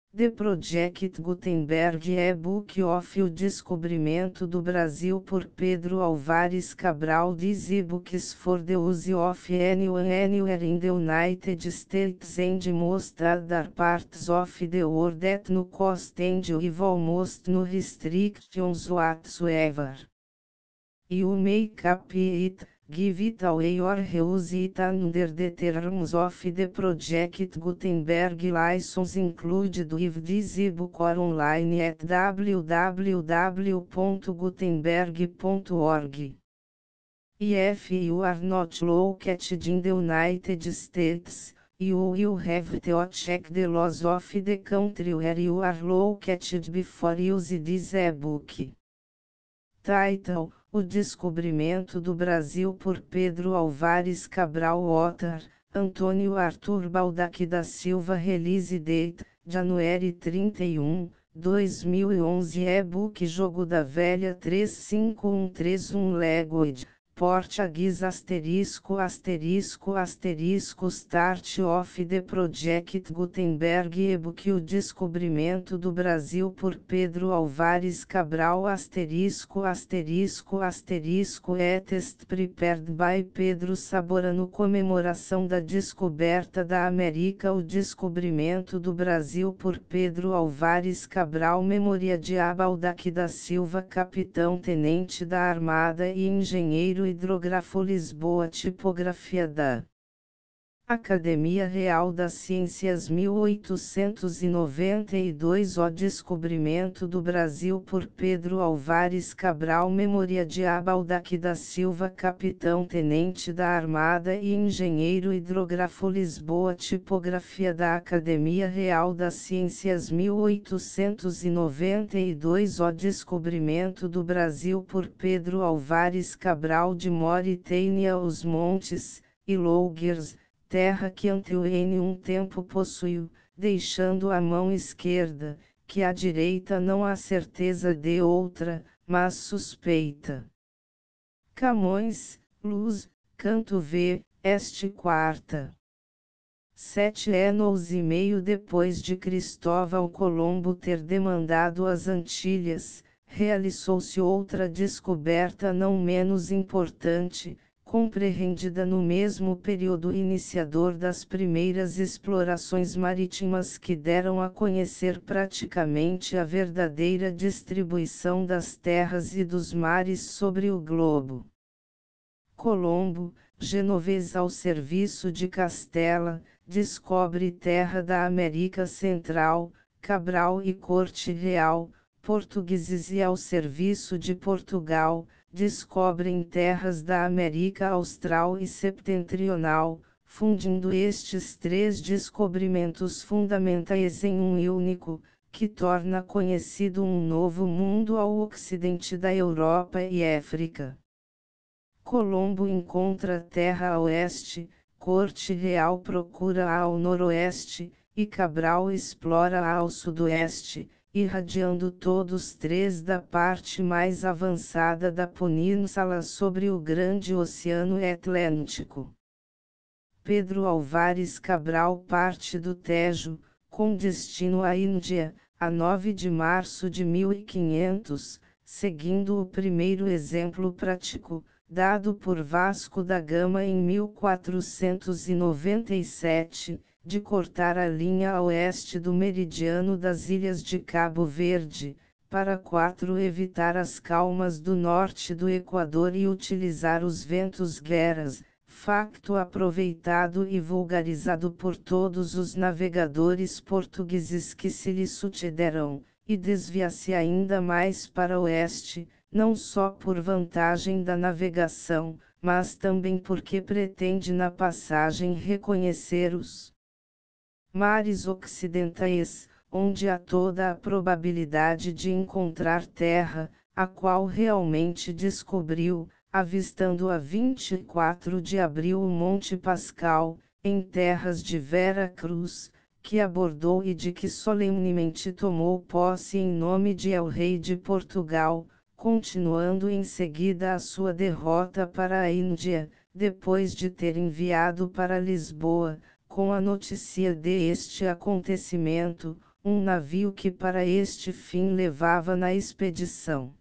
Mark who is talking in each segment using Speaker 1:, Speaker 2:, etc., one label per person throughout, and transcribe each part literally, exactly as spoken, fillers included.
Speaker 1: The Project Gutenberg E-Book of O Descobrimento do Brasil por Pedro Álvares Cabral. These e-books for the use of anyone anywhere in the United States and most other parts of the world at no cost and with almost no restrictions whatsoever. You may copy it, give it away or reuse it under the terms of the Project Gutenberg license included with this ebook or online at w w w dot gutenberg dot org. If you are not located in the United States, you will have to check the laws of the country where you are located before use this ebook. Title: O Descobrimento do Brasil por Pedro Álvares Cabral. Author: Antônio Arthur Baldac da Silva. Release date: January trinta e um, dois mil e onze. E-book Jogo da Velha três cinco um três um. Language: Portuguese. Asterisco asterisco asterisco Start of the Project Gutenberg E-book O Descobrimento do Brasil por Pedro Álvares Cabral. Asterisco asterisco asterisco É test prepared by Pedro Saborano. Comemoração da descoberta da América. O Descobrimento do Brasil por Pedro Álvares Cabral. Memória de Baldac da Silva, capitão-tenente da Armada e engenheiro hidrógrafo. Lisboa. Tipografia da Academia Real das Ciências. mil oitocentos e noventa e dois. O Descobrimento do Brasil por Pedro Álvares Cabral. Memória de Baldac da Silva, capitão-tenente da Armada e engenheiro hidrógrafo. Lisboa. Tipografia da Academia Real das Ciências. mil oitocentos e noventa e dois. O Descobrimento do Brasil por Pedro Álvares Cabral. De Mauritânia. Os montes, e Lougers, terra que Antoine um tempo possuiu, deixando a mão esquerda, que à direita não há certeza de outra, mas suspeita. Camões, Luz, Canto V, Este quarta. Sete anos e meio depois de Cristóvão Colombo ter demandado as Antilhas, realizou-se outra descoberta não menos importante, compreendida no mesmo período iniciador das primeiras explorações marítimas que deram a conhecer praticamente a verdadeira distribuição das terras e dos mares sobre o globo. Colombo, genovês ao serviço de Castela, descobre terra da América Central. Cabral e Corte Real, portugueses e ao serviço de Portugal, descobrem terras da América Austral e Septentrional, fundindo estes três descobrimentos fundamentais em um único, que torna conhecido um novo mundo ao ocidente da Europa e África. Colombo encontra terra a oeste, Corte Real procura ao noroeste, e Cabral explora ao sudoeste, irradiando todos três da parte mais avançada da península sobre o grande Oceano Atlântico. Pedro Álvares Cabral parte do Tejo, com destino à Índia, a nove de março de mil e quinhentos, seguindo o primeiro exemplo prático, dado por Vasco da Gama em mil quatrocentos e noventa e sete, de cortar a linha a oeste do meridiano das ilhas de Cabo Verde, para quatro evitar as calmas do norte do Equador e utilizar os ventos gueras, facto aproveitado e vulgarizado por todos os navegadores portugueses que se lhe sucederam, e desvia-se ainda mais para oeste, não só por vantagem da navegação, mas também porque pretende na passagem reconhecer os mares ocidentais, onde há toda a probabilidade de encontrar terra, a qual realmente descobriu, avistando a vinte e quatro de abril o Monte Pascal, em terras de Vera Cruz, que abordou e de que solenemente tomou posse em nome de El Rei de Portugal, continuando em seguida a sua derrota para a Índia, depois de ter enviado para Lisboa, com a notícia de este acontecimento, um navio que para este fim levava na expedição.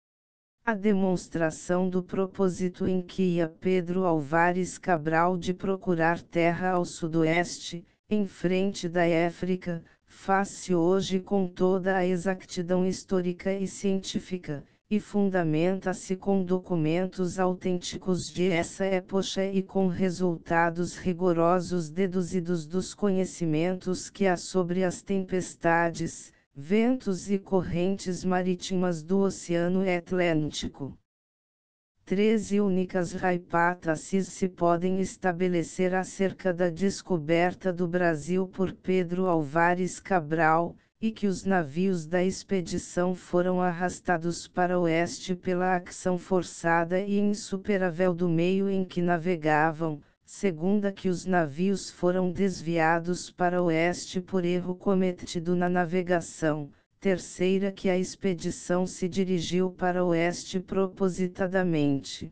Speaker 1: A demonstração do propósito em que ia Pedro Álvares Cabral de procurar terra ao sudoeste, em frente da África, faz-se hoje com toda a exatidão histórica e científica, e fundamenta-se com documentos autênticos de essa época e com resultados rigorosos deduzidos dos conhecimentos que há sobre as tempestades, ventos e correntes marítimas do Oceano Atlântico. Treze únicas hipóteses se podem estabelecer acerca da descoberta do Brasil por Pedro Álvares Cabral, e que os navios da expedição foram arrastados para o oeste pela ação forçada e insuperável do meio em que navegavam. Segunda, que os navios foram desviados para o oeste por erro cometido na navegação. Terceira, que a expedição se dirigiu para o oeste propositadamente.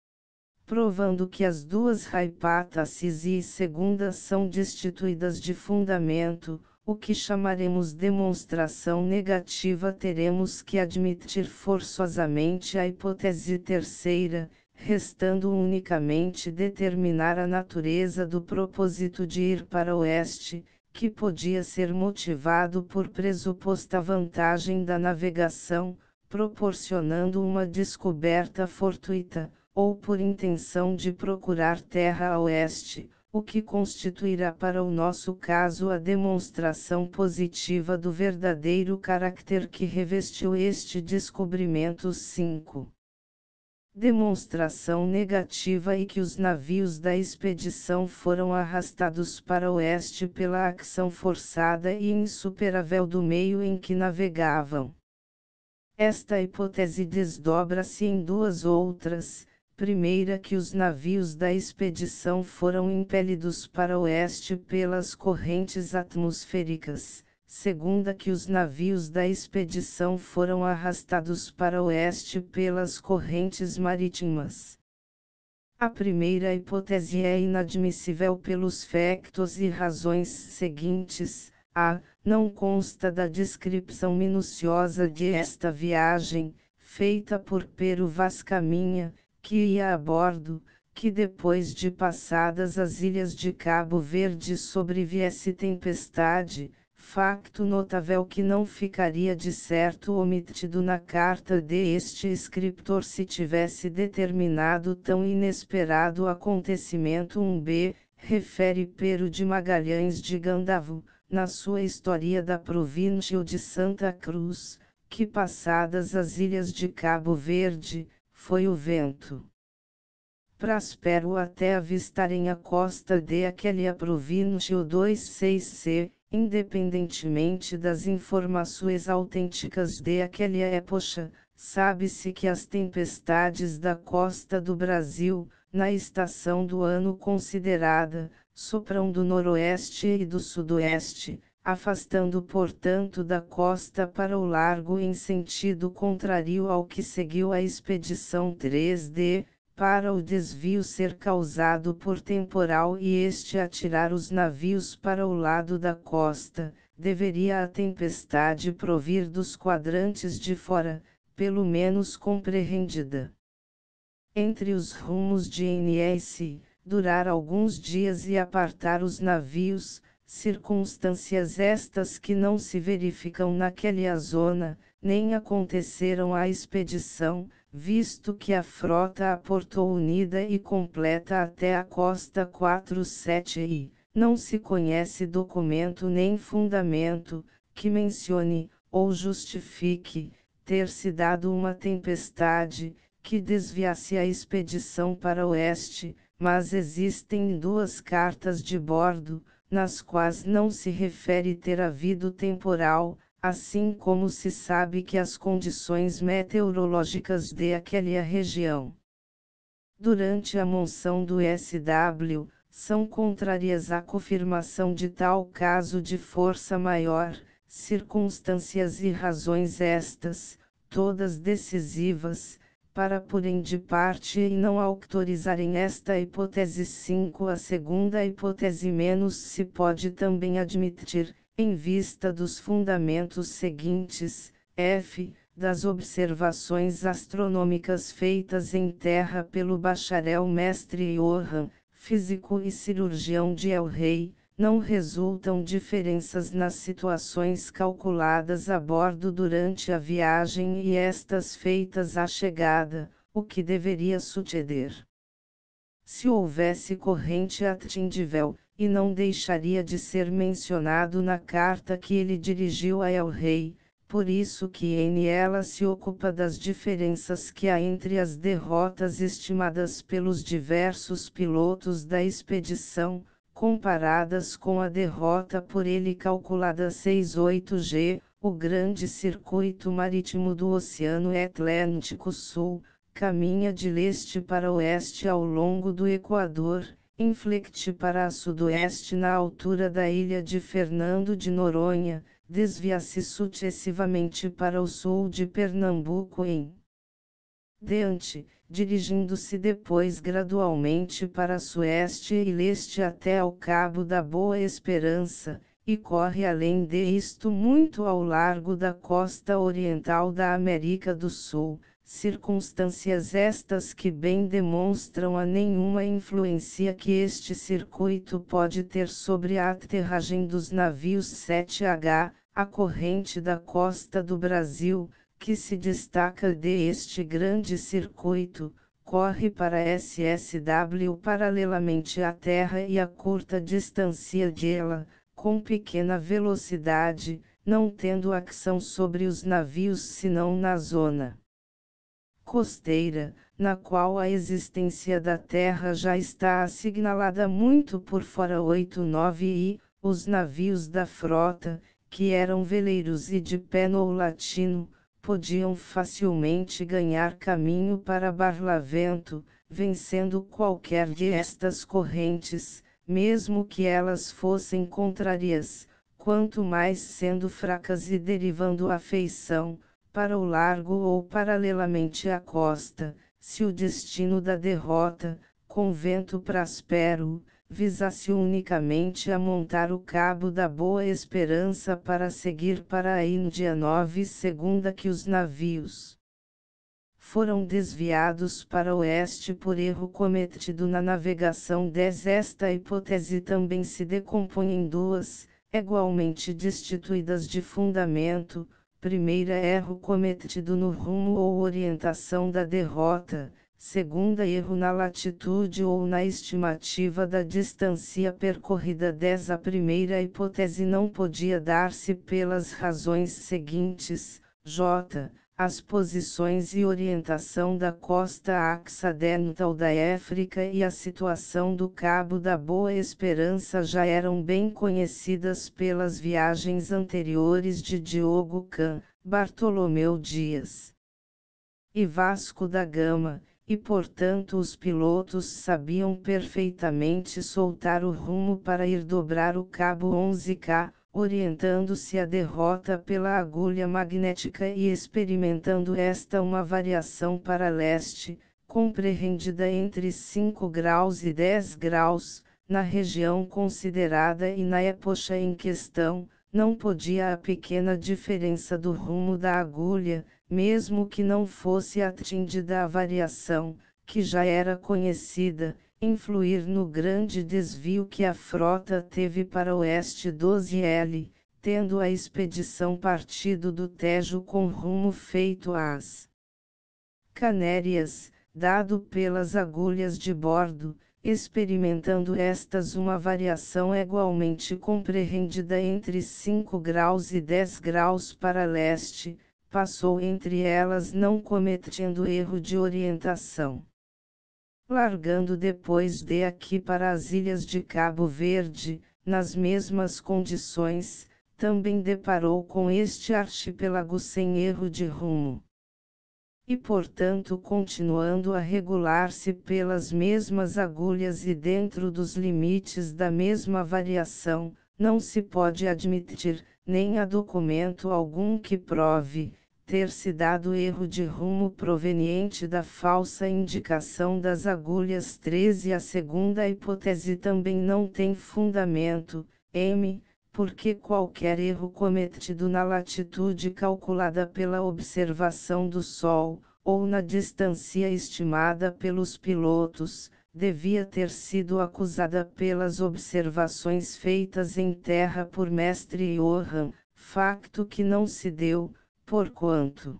Speaker 1: Provando que as duas hipóteses e segunda são destituídas de fundamento, o que chamaremos demonstração negativa, teremos que admitir forçosamente a hipótese terceira, restando unicamente determinar a natureza do propósito de ir para o oeste, que podia ser motivado por pressuposta vantagem da navegação, proporcionando uma descoberta fortuita, ou por intenção de procurar terra a oeste, o que constituirá para o nosso caso a demonstração positiva do verdadeiro caráter que revestiu este descobrimento. cinco. Demonstração negativa, e que os navios da expedição foram arrastados para o oeste pela ação forçada e insuperável do meio em que navegavam. Esta hipótese desdobra-se em duas outras. Primeira, que os navios da expedição foram impelidos para o oeste pelas correntes atmosféricas. Segunda, que os navios da expedição foram arrastados para o oeste pelas correntes marítimas. A primeira hipótese é inadmissível pelos factos e razões seguintes. A. Não consta da descrição minuciosa de esta viagem, feita por Pero Vaz Caminha, que ia a bordo, que depois de passadas as ilhas de Cabo Verde sobreviesse tempestade, facto notável que não ficaria de certo omitido na carta de este escritor se tivesse determinado tão inesperado acontecimento. um B. Refere Pero de Magalhães de Gandavo, na sua História da Província de Santa Cruz, que passadas as ilhas de Cabo Verde, foi o vento próspero até avistarem a costa de aquela província. vinte e seis C, independentemente das informações autênticas de aquela época, sabe-se que as tempestades da costa do Brasil, na estação do ano considerada, sopram do noroeste e do sudoeste, afastando portanto da costa para o largo em sentido contrário ao que seguiu a expedição. três D, para o desvio ser causado por temporal e este atirar os navios para o lado da costa, deveria a tempestade provir dos quadrantes de fora, pelo menos compreendida entre os rumos de N S, durar alguns dias e apartar os navios, circunstâncias estas que não se verificam naquela zona, nem aconteceram à expedição, visto que a frota aportou unida e completa até a costa. quatro sete I, não se conhece documento nem fundamento, que mencione, ou justifique, ter se dado uma tempestade, que desviasse a expedição para o oeste, mas existem duas cartas de bordo, nas quais não se refere ter havido temporal, assim como se sabe que as condições meteorológicas de aquela região, durante a monção do S W, são contrárias à confirmação de tal caso de força maior, circunstâncias e razões estas, todas decisivas, para porem de parte e não autorizarem esta hipótese. cinco A segunda hipótese menos se pode também admitir, em vista dos fundamentos seguintes, f, das observações astronômicas feitas em terra pelo bacharel mestre Johann, físico e cirurgião de El Rei, não resultam diferenças nas situações calculadas a bordo durante a viagem e estas feitas à chegada, o que deveria suceder. Se houvesse corrente atingível, e não deixaria de ser mencionado na carta que ele dirigiu a El Rei, por isso que em ela se ocupa das diferenças que há entre as derrotas estimadas pelos diversos pilotos da expedição, comparadas com a derrota por ele calculada sessenta e oito G, o grande circuito marítimo do Oceano Atlântico Sul, caminha de leste para oeste ao longo do Equador, inflecte para sudoeste na altura da ilha de Fernando de Noronha, desvia-se sucessivamente para o sul de Pernambuco em diante, dirigindo-se depois gradualmente para sueste e leste até ao Cabo da Boa Esperança, e corre além de isto muito ao largo da costa oriental da América do Sul, circunstâncias estas que bem demonstram a nenhuma influência que este circuito pode ter sobre a aterragem dos navios sete H, a corrente da costa do Brasil, que se destaca de este grande circuito, corre para S S W paralelamente à Terra e a curta distância dela, com pequena velocidade, não tendo ação sobre os navios senão na zona costeira, na qual a existência da Terra já está assinalada muito por fora. oito nove I, os navios da frota, que eram veleiros e de pênol latino, podiam facilmente ganhar caminho para Barlavento, vencendo qualquer de estas correntes, mesmo que elas fossem contrárias, quanto mais sendo fracas e derivando a feição, para o largo ou paralelamente à costa, se o destino da derrota, com vento praspero, visasse unicamente a montar o Cabo da Boa Esperança para seguir para a Índia. nove Segunda que os navios foram desviados para oeste por erro cometido na navegação. dez Esta hipótese também se decompõe em duas, igualmente destituídas de fundamento. Primeira, erro cometido no rumo ou orientação da derrota. Segunda, erro na latitude ou na estimativa da distância percorrida. dez A primeira hipótese não podia dar-se pelas razões seguintes: j. As posições e orientação da costa ocidental da África e a situação do Cabo da Boa Esperança já eram bem conhecidas pelas viagens anteriores de Diogo Can, Bartolomeu Dias e Vasco da Gama, e portanto os pilotos sabiam perfeitamente soltar o rumo para ir dobrar o cabo onze K, orientando-se à derrota pela agulha magnética e experimentando esta uma variação para leste, compreendida entre cinco graus e dez graus, na região considerada e na época em questão. Não podia a pequena diferença do rumo da agulha, mesmo que não fosse atingida a variação, que já era conhecida, influir no grande desvio que a frota teve para oeste. doze L, tendo a expedição partido do Tejo com rumo feito às Canérias, dado pelas agulhas de bordo, experimentando estas uma variação igualmente compreendida entre cinco graus e dez graus para leste, passou entre elas não cometendo erro de orientação. Largando depois de aqui para as ilhas de Cabo Verde, nas mesmas condições, também deparou com este arquipélago sem erro de rumo. E portanto continuando a regular-se pelas mesmas agulhas e dentro dos limites da mesma variação, não se pode admitir, nem há documento algum que prove, ter-se dado erro de rumo proveniente da falsa indicação das agulhas. treze A segunda hipótese também não tem fundamento. M. porque qualquer erro cometido na latitude calculada pela observação do Sol, ou na distância estimada pelos pilotos, devia ter sido acusada pelas observações feitas em terra por mestre Johann, facto que não se deu, porquanto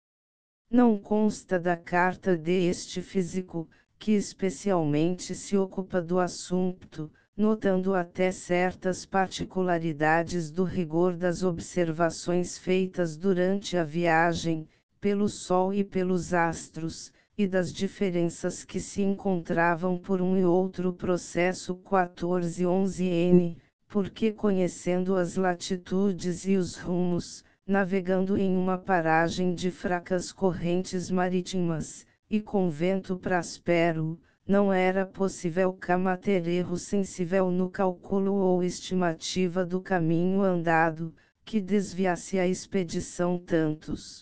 Speaker 1: não consta da carta de este físico, que especialmente se ocupa do assunto, notando até certas particularidades do rigor das observações feitas durante a viagem, pelo Sol e pelos astros, e das diferenças que se encontravam por um e outro processo quatorze onze N, porque conhecendo as latitudes e os rumos, navegando em uma paragem de fracas correntes marítimas, e com vento praspero, não era possível cometer erro sensível no cálculo ou estimativa do caminho andado, que desviasse a expedição tantos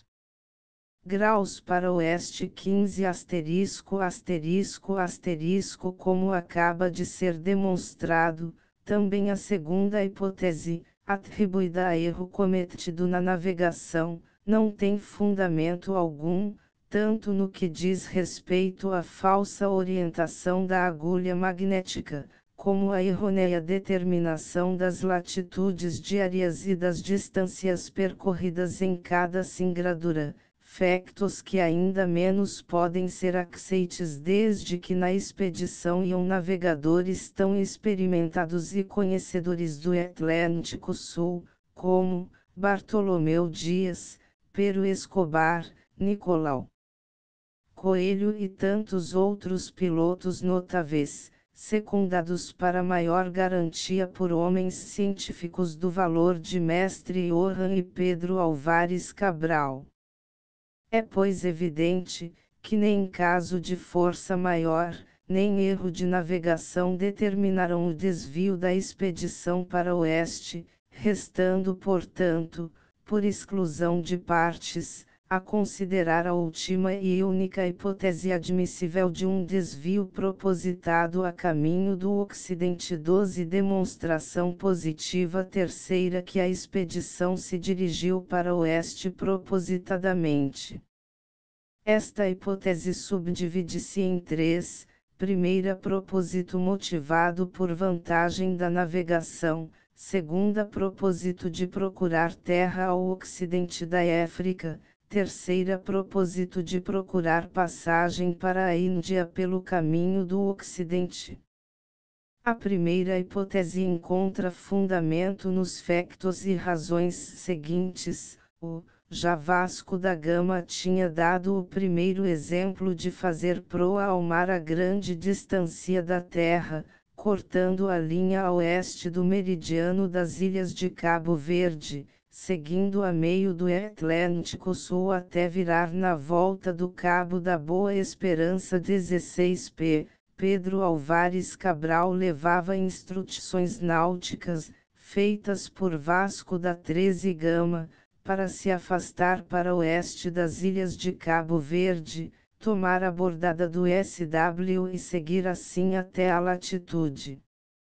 Speaker 1: graus para oeste quinze asterisco asterisco asterisco como acaba de ser demonstrado. Também a segunda hipótese, atribuída a erro cometido na navegação, não tem fundamento algum, tanto no que diz respeito à falsa orientação da agulha magnética, como à errônea determinação das latitudes diárias e das distâncias percorridas em cada singradura, factos que ainda menos podem ser aceites desde que na expedição iam navegadores tão experimentados e conhecedores do Atlântico Sul, como Bartolomeu Dias, Pero Escobar, Nicolau Coelho e tantos outros pilotos notáveis, secundados para maior garantia por homens científicos do valor de mestre Johann e Pedro Álvares Cabral. É pois evidente, que nem caso de força maior, nem erro de navegação determinaram o desvio da expedição para oeste, restando portanto, por exclusão de partes, a considerar a última e única hipótese admissível de um desvio propositado a caminho do ocidente doze demonstração positiva terceira que a expedição se dirigiu para oeste propositadamente. Esta hipótese subdivide-se em três: primeira, propósito motivado por vantagem da navegação; segunda, propósito de procurar terra ao ocidente da África; terceira, propósito de procurar passagem para a Índia pelo caminho do ocidente. A primeira hipótese encontra fundamento nos factos e razões seguintes. O Já Vasco da Gama tinha dado o primeiro exemplo de fazer proa ao mar a grande distância da Terra, cortando a linha a oeste do meridiano das ilhas de Cabo Verde, seguindo a meio do Atlântico Sul até virar na volta do Cabo da Boa Esperança dezesseis p. Pedro Álvares Cabral levava instruções náuticas, feitas por Vasco da treze Gama, para se afastar para oeste das ilhas de Cabo Verde, tomar a bordada do S W e seguir assim até a latitude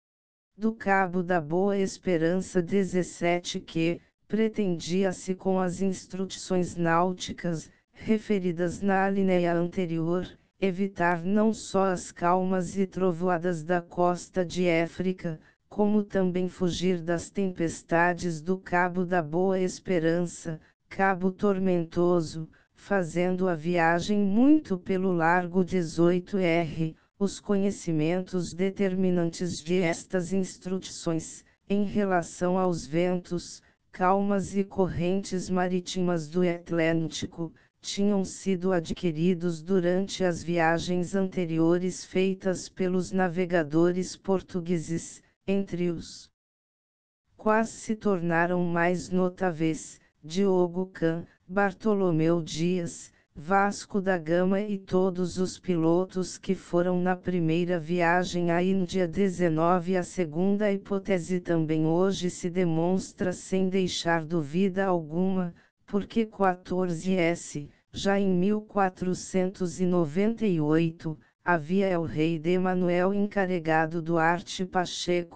Speaker 1: do Cabo da Boa Esperança dezessete que, pretendia-se com as instruções náuticas, referidas na alinéia anterior, evitar não só as calmas e trovoadas da costa de África, como também fugir das tempestades do Cabo da Boa Esperança, Cabo Tormentoso, fazendo a viagem muito pelo largo dezoito R. Os conhecimentos determinantes de estas instruções, em relação aos ventos, calmas e correntes marítimas do Atlântico, tinham sido adquiridos durante as viagens anteriores feitas pelos navegadores portugueses, entre os quais se tornaram mais notáveis Diogo Can, Bartolomeu Dias, Vasco da Gama e todos os pilotos que foram na primeira viagem à Índia dezenove. A segunda hipótese também hoje se demonstra sem deixar dúvida alguma, porque quatorze S, já em mil quatrocentos e noventa e oito, havia el Rei de Manuel encarregado Duarte Pacheco,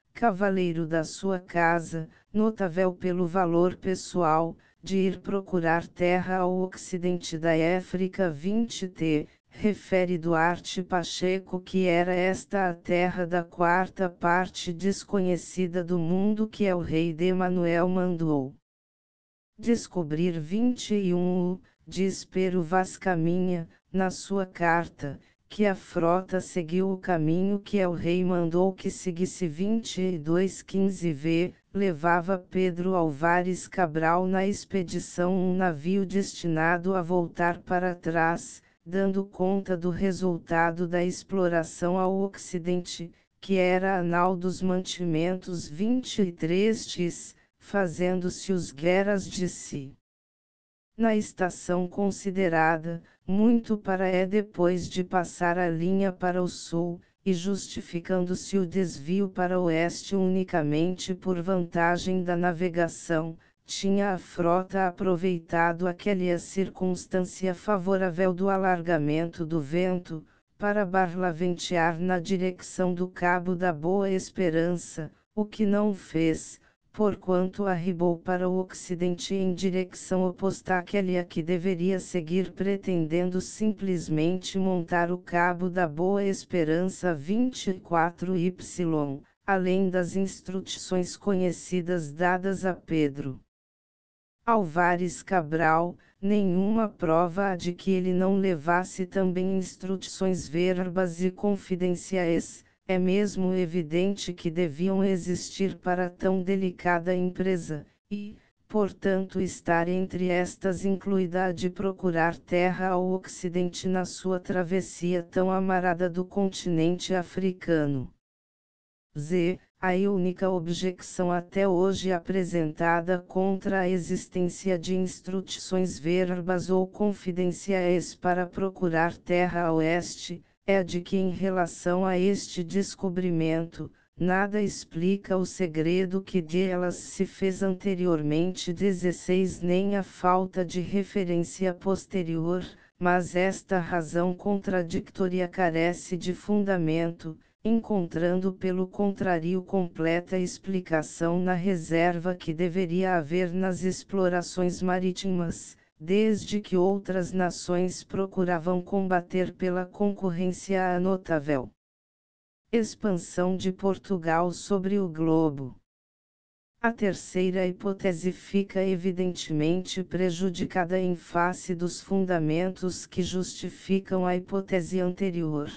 Speaker 1: cavaleiro da sua casa, notável pelo valor pessoal, de ir procurar terra ao ocidente da África. vinte t, refere Duarte Pacheco que era esta a terra da quarta parte desconhecida do mundo que el rei de Manuel mandou descobrir. vinte e um o, diz Pero Vaz Caminha, na sua carta, que a frota seguiu o caminho que el rei mandou que seguisse. vinte e dois quinze v, levava Pedro Álvares Cabral na expedição um navio destinado a voltar para trás, dando conta do resultado da exploração ao ocidente, que era anal dos mantimentos. vinte e três tis, fazendo-se os guerras de si. Na estação considerada, muito para é depois de passar a linha para o sul, e justificando-se o desvio para o oeste unicamente por vantagem da navegação, tinha a frota aproveitado aquela circunstância favorável do alargamento do vento, para barlaventear na direção do Cabo da Boa Esperança, o que não fez, porquanto arribou para o ocidente em direção oposta àquela que deveria seguir, pretendendo simplesmente montar o Cabo da Boa Esperança. vinte e quatro y, além das instruções conhecidas dadas a Pedro Álvares Cabral, nenhuma prova há de que ele não levasse também instruções verbas e confidenciais. É mesmo evidente que deviam existir para tão delicada empresa, e, portanto, estar entre estas incluída a de procurar terra ao ocidente na sua travessia tão amarada do continente africano. Z. A única objeção até hoje apresentada contra a existência de instruções verbas ou confidenciais para procurar terra a oeste, é a de que em relação a este descobrimento, nada explica o segredo que de elas se fez anteriormente. dezesseis Nem a falta de referência posterior, mas esta razão contraditória carece de fundamento, encontrando pelo contrário completa explicação na reserva que deveria haver nas explorações marítimas, desde que outras nações procuravam combater pela concorrência a notável expansão de Portugal sobre o globo. A terceira hipótese fica evidentemente prejudicada em face dos fundamentos que justificam a hipótese anterior.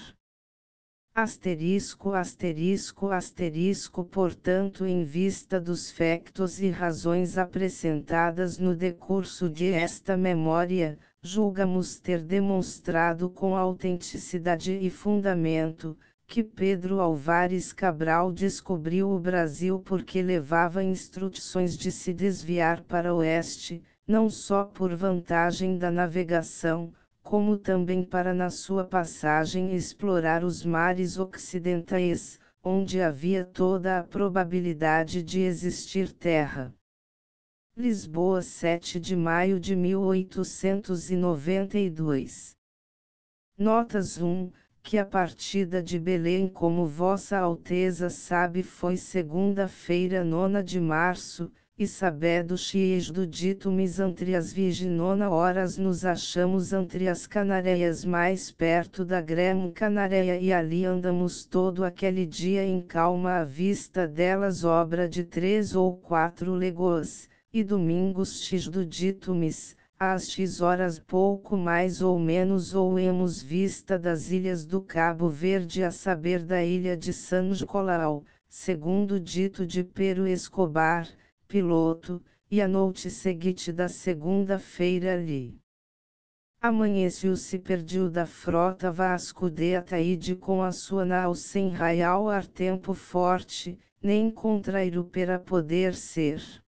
Speaker 1: Asterisco, asterisco, asterisco. Portanto, em vista dos factos e razões apresentadas no decurso de esta memória, julgamos ter demonstrado com autenticidade e fundamento, que Pedro Álvares Cabral descobriu o Brasil porque levava instruções de se desviar para o oeste, não só por vantagem da navegação, como também para na sua passagem explorar os mares ocidentais, onde havia toda a probabilidade de existir terra. Lisboa, sete de maio de mil oitocentos e noventa e dois. Notas um. Que a partida de Belém, como Vossa Alteza sabe, foi segunda-feira, nona de março, e sabedo xies do dito mis entre as viginona horas nos achamos entre as Canareias mais perto da Grêmio Canareia e ali andamos todo aquele dia em calma à vista delas obra de três ou quatro legôas, e domingos x do dito mis, às x horas pouco mais ou menos ou hemos vista das ilhas do Cabo Verde a saber da ilha de San Nicolau, segundo dito de Pero Escobar, piloto, e a noite seguinte da segunda-feira ali. Amanheceu-se perdiu da frota Vasco de Ataíde com a sua nau sem raial ar tempo forte, nem contrairo para poder ser.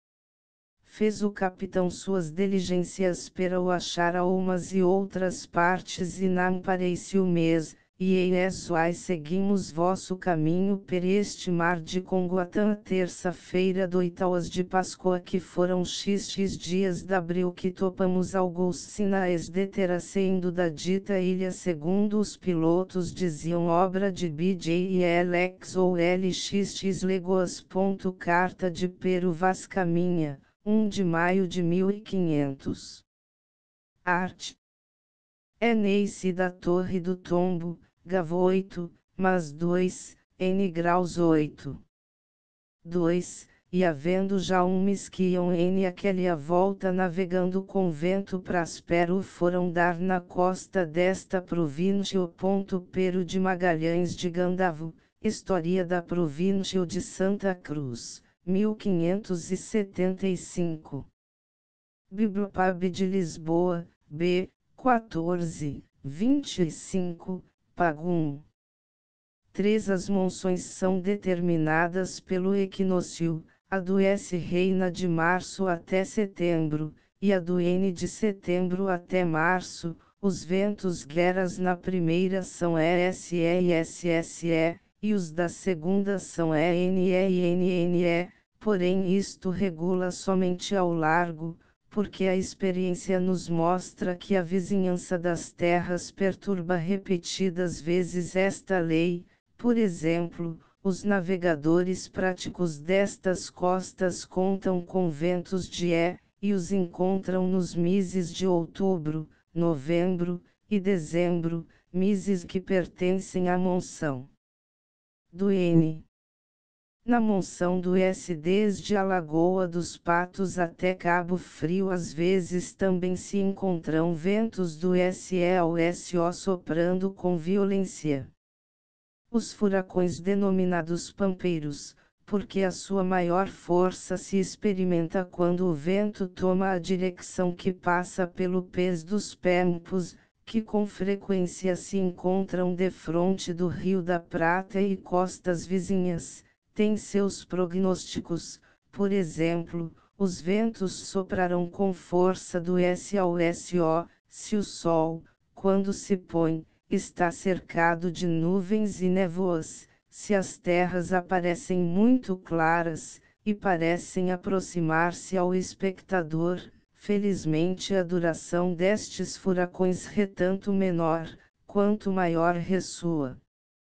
Speaker 1: Fez o capitão suas diligências para o achar a umas e outras partes e não pareceu mês, e em Esuai seguimos vosso caminho per este mar de Congoatã a terça-feira do Itaúas de Páscoa que foram xx dias de abril que topamos alguns sinais de terra saindo da dita ilha segundo os pilotos diziam obra de B J e L X ou L X X Legoas. Carta de Pero Vaz Caminha, um de maio de mil e quinhentos. Arte. É Neice da Torre do Tombo, Gavo oito, mas dois, N graus oito. dois, e havendo já um mesquiam N aquele a volta navegando com vento praspero foram dar na costa desta província o ponto Pero de Magalhães de Gandavo, História da Província de Santa Cruz, mil quinhentos e setenta e cinco. Bibliopab de Lisboa, B, quatorze, vinte e cinco, Pagum. três As monções são determinadas pelo equinócio, a do S reina de março até setembro, e a do N de setembro até março. Os ventos gueras na primeira são E S E e S S E, e os da segunda são E N E e N N E, porém isto regula somente ao largo, porque a experiência nos mostra que a vizinhança das terras perturba repetidas vezes esta lei. Por exemplo, os navegadores práticos destas costas contam com ventos de E, e os encontram nos meses de outubro, novembro e dezembro, meses que pertencem à monção do N. Na monção do S desde a Lagoa dos Patos até Cabo Frio às vezes também se encontram ventos do S E ao S O soprando com violência. Os furacões denominados pampeiros, porque a sua maior força se experimenta quando o vento toma a direção que passa pelo pés dos Pempos, que com frequência se encontram defronte do Rio da Prata e costas vizinhas, têm seus prognósticos. Por exemplo, os ventos soprarão com força do S ao S O, se o Sol, quando se põe, está cercado de nuvens e névoas, se as terras aparecem muito claras, e parecem aproximar-se ao espectador. Felizmente a duração destes furacões é tanto menor, quanto maior ressoa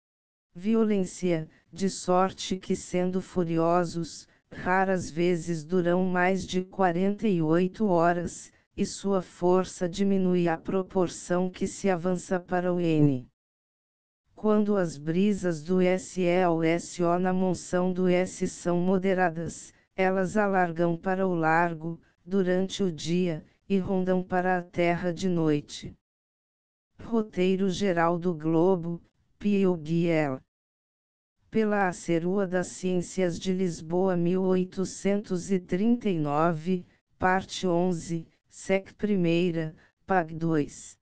Speaker 1: violência, de sorte que sendo furiosos, raras vezes duram mais de quarenta e oito horas, e sua força diminui à proporção que se avança para o N. Quando as brisas do S E ao S O na monção do S são moderadas, elas alargam para o largo, durante o dia, e rondam para a terra de noite. Roteiro geral do globo, Pio Guiel. Pela Acerua das Ciências de Lisboa mil oitocentos e trinta e nove, parte onze, sec primeira, pag dois.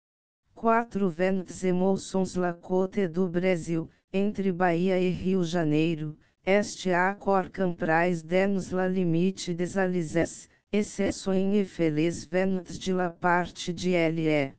Speaker 1: quatro Ventes Emoções La Côte do Brasil, entre Bahia e Rio Janeiro, este a cor camprais denos la limite des alises, excesso em infeliz Ventes de la parte de L.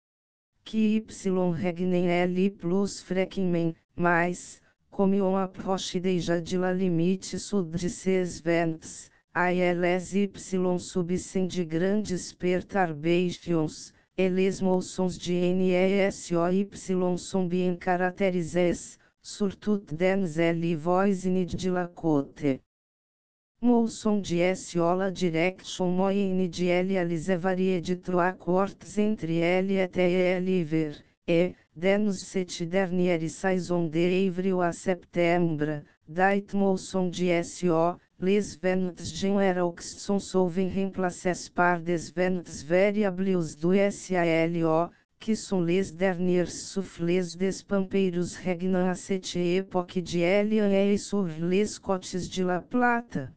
Speaker 1: Que Y regnem L plus frequem, mais, como on approche deja de la limite sud de ses ventes, a eles Y subsem de grandes perturbations, eles moções de N E S O Y sont bien caracterizes, surtout dens L voisinid de la côte. Moção de S O la direction moyenne de L alize varie de trois quarts entre L et L ver, e, dens cette dernière saison de avril a septembre, dait moção de S O, les ventes generaux sont souvent remplacés par des ventes variables do S A L O, que sont les derniers souffles des pampeiros regnant à cette époque de L et sur les côtes de la Plata.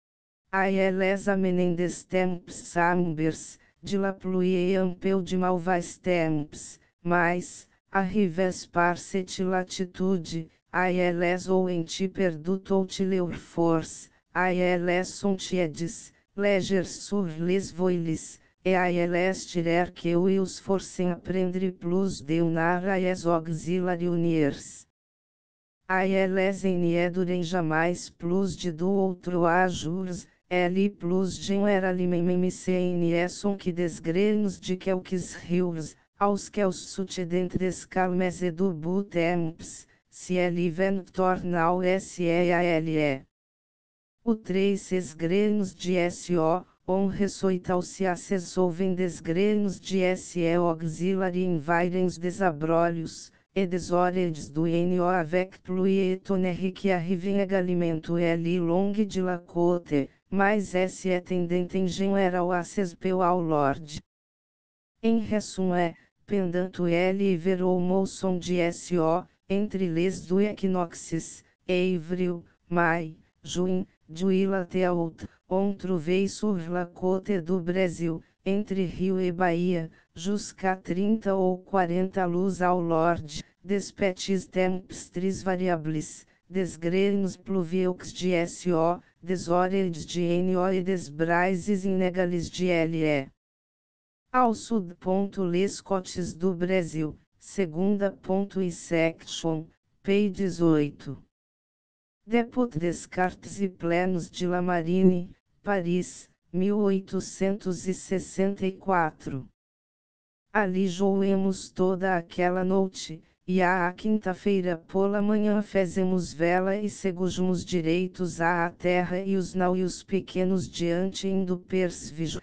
Speaker 1: A eles amenen des temps sombres, de la pluie et un peu de mauvais temps, mas, arrives par cette latitude, a eles ou enti perdu toute leur force, a eles sont tièdes, légers sur les voiles, e a elestirer que os forcem aprender plus de unara es auxiliary uniers. A eles nie durem jamais plus de do outro ajurs, L plus gen era limememcne son que desgrenos de quelques rios, aos que os sucedentes calmes e do butemps, se ele ven tornal seale. O três esgrenos de so, on ressoital se acessolvem desgrenos de se auxiliary em vairens desabrolhos, e desoredes do no avec pluie tonerri que arrivem egalimento l long de la côte, mas se é tendente em general acespeu ao lord. Em resumo é, pendanto l e verou moção de so, entre les do equinoxes, avril, mai, juin, juillet até out, on trouvei sur la côte do Brasil, entre Rio e Bahia, jusqu'à trinta ou quarenta luz ao lord, despetis tempestres variables, desgrenos pluvioux de so, desoredes de no e desbraises inegales de le. Ao sud. Les cotes do Brasil, segunda. E section, p dezoito. Depot Descartes e Plenos de la Marine, Paris, mil oitocentos e sessenta e quatro. Ali joemos toda aquela noite, e à quinta-feira pola manhã fezemos vela e segujmos direitos à terra e os navios pequenos diante indo persvijo,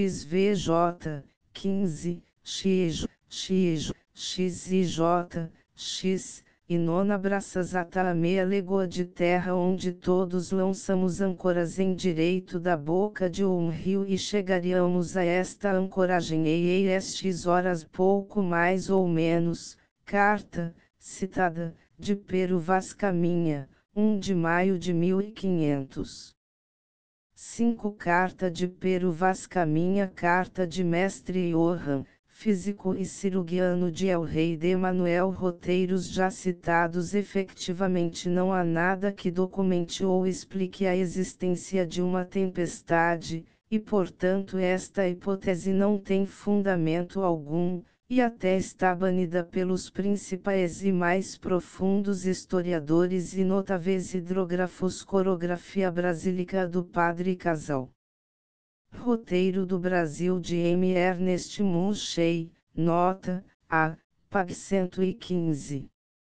Speaker 1: xvj, quinze, x, x, xij, x, e nona braças ata a meia legoa de terra onde todos lançamos âncoras em direito da boca de um rio e chegaríamos a esta ancoragem e estes horas pouco mais ou menos, carta, citada, de Pero Vaz Caminha, um de maio de mil e quinhentos. cinco Carta de Pero Vaz Caminha Carta de Mestre Johann, físico e cirurgiano de El Rei de Manuel Roteiros já citados. Efetivamente não há nada que documente ou explique a existência de uma tempestade, e portanto esta hipótese não tem fundamento algum, e até está banida pelos principais e mais profundos historiadores e notáveis hidrógrafos. Corografia Brasílica do Padre Casal. Roteiro do Brasil de M. Ernest Munchei, nota, A, pag cento e quinze.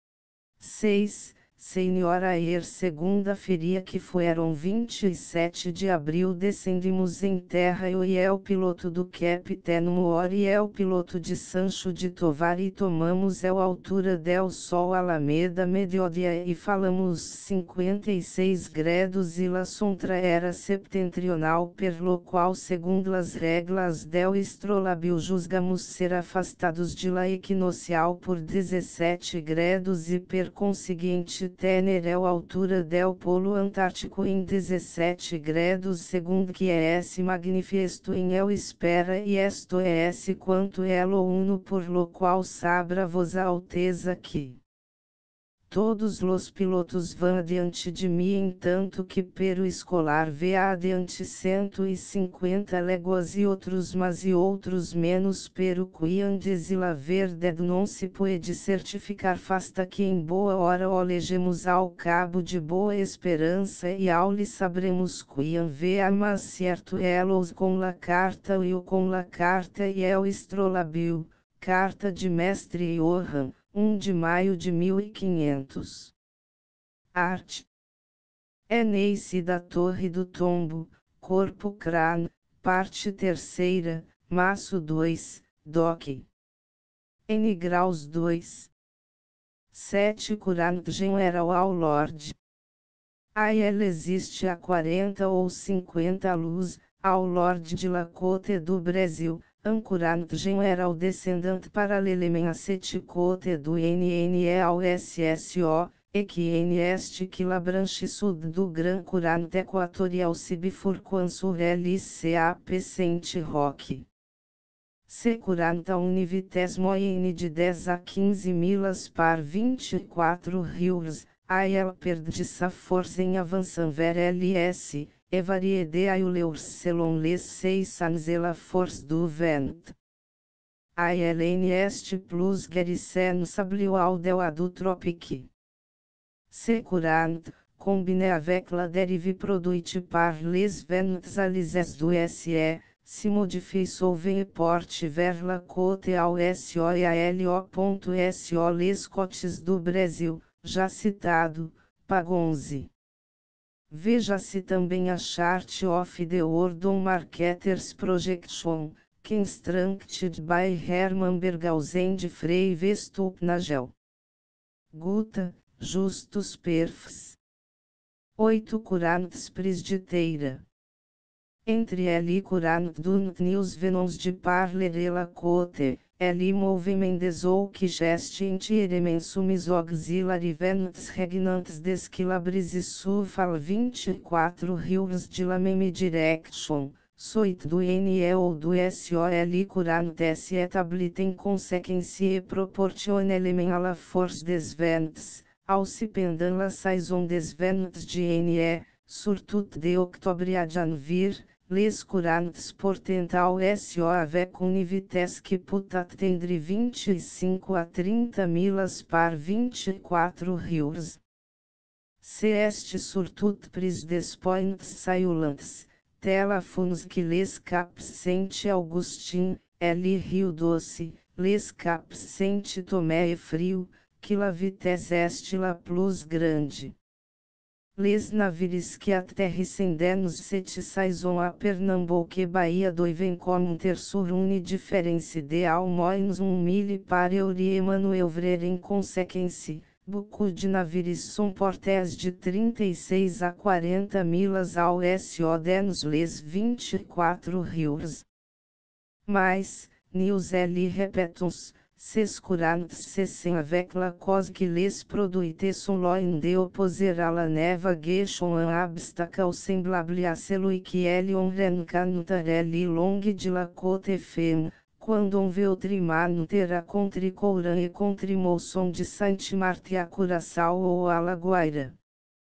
Speaker 1: seis. Senhora Ayer segunda-feira que foram vinte e sete de abril descendimos em terra eu e é o piloto do Capitão Moor e é o piloto de Sancho de Tovar e tomamos é a altura del sol Alameda Mediodia e falamos cinquenta e seis graus e la sontra era septentrional per lo qual segundo as regras del estrolabio juzgamos ser afastados de la equinocial por dezessete graus e per conseguinte tener a altura del polo antártico em dezessete graus segundo que é esse manifesto em el espera e esto é esse quanto é lo uno por lo qual sabra vos a alteza que todos os pilotos vão adiante de mim entanto que pero escolar vê adiante cento e cinquenta léguas e outros mais e outros menos pero quiandes e la verdade não se pode certificar fasta que em boa hora olejemos ao cabo de boa esperança e ao lhe sabremos quian vê a mas certo elos com la carta e o com la carta e el estrolabio, carta de Mestre Johann, um de maio de mil e quinhentos. Arte. É Neice da Torre do Tombo, Corpo Crânio, parte terceira, maço dois, doc. N graus dois. sete Curano General ao Lord. A ela existe a quarenta ou cinquenta luz, ao Lord de la Côte do Brasil. Ancorante General descendante paralelamente a sete côte do N N E ao S S O, e que N este que la branche sud do Gran Curante Equatorial se bifurcam sur L C A P Saint Roque. C quarenta univitesimo N de dez a quinze milas par vinte e quatro rios, a ela perde sa força em avançam ver L S, e variedade à leur selon les saisons et la force du vent. A Hélène est plus guérissable au delà du tropique. Ce courant, combiné avec la dérive produite par les vents alises du S E, se modifie souvent et porte vers la côte ao S O e a L O.S O les côtes do Brasil, já citado, página onze. Veja-se também a Chart of the World Marketers Projection, constructed by Hermann Berghausen de Frey Westphal. Guta, Justus Perfs. oito Courantes Presditeira. Entre L Courant d'un News Venons de Parler et la Côte, L Movement des ou que geste entièrement soumis auxiliary vents regnantes d'esquilabres e sufal vinte-quatro rios de la même direction, soit du N E ou du S O L Courant S établit en conséquence et proportionnellement à la force des vents, aussi pendant la saison des vents de N E, surtout de octobre à janvier. Les courantes portent ao S O avec une vitesse qui peut atteindre vingt-cinq a trinta milhas par vinte-quatro rios. C'est surtout pris des points saillants, téléphones que les caps Saint-Augustin, L Rio Doce, les caps Saint-Tomé e Frio, que la vitesse est la plus grande. Les navires que aterrissem nos sete saisons a Pernambuco e Bahia doivent compter sur une différence de ao moins um mille par heure e manœuvrer em conséquence. Beaucoup de navires são portés de trinta e seis a quarenta milhas ao S O nos les vinte-quatro rios. Mas, nous L répétons, ces courantes cessent avec la cause que les produites sont loin de opposer à la navigation un obstacle semblable à celui qui est on rencontre le long de la côte femme, quando on veut trimanter a contre courant e contre mousson de Saint-Martin à Curaçao ou à La Guaira.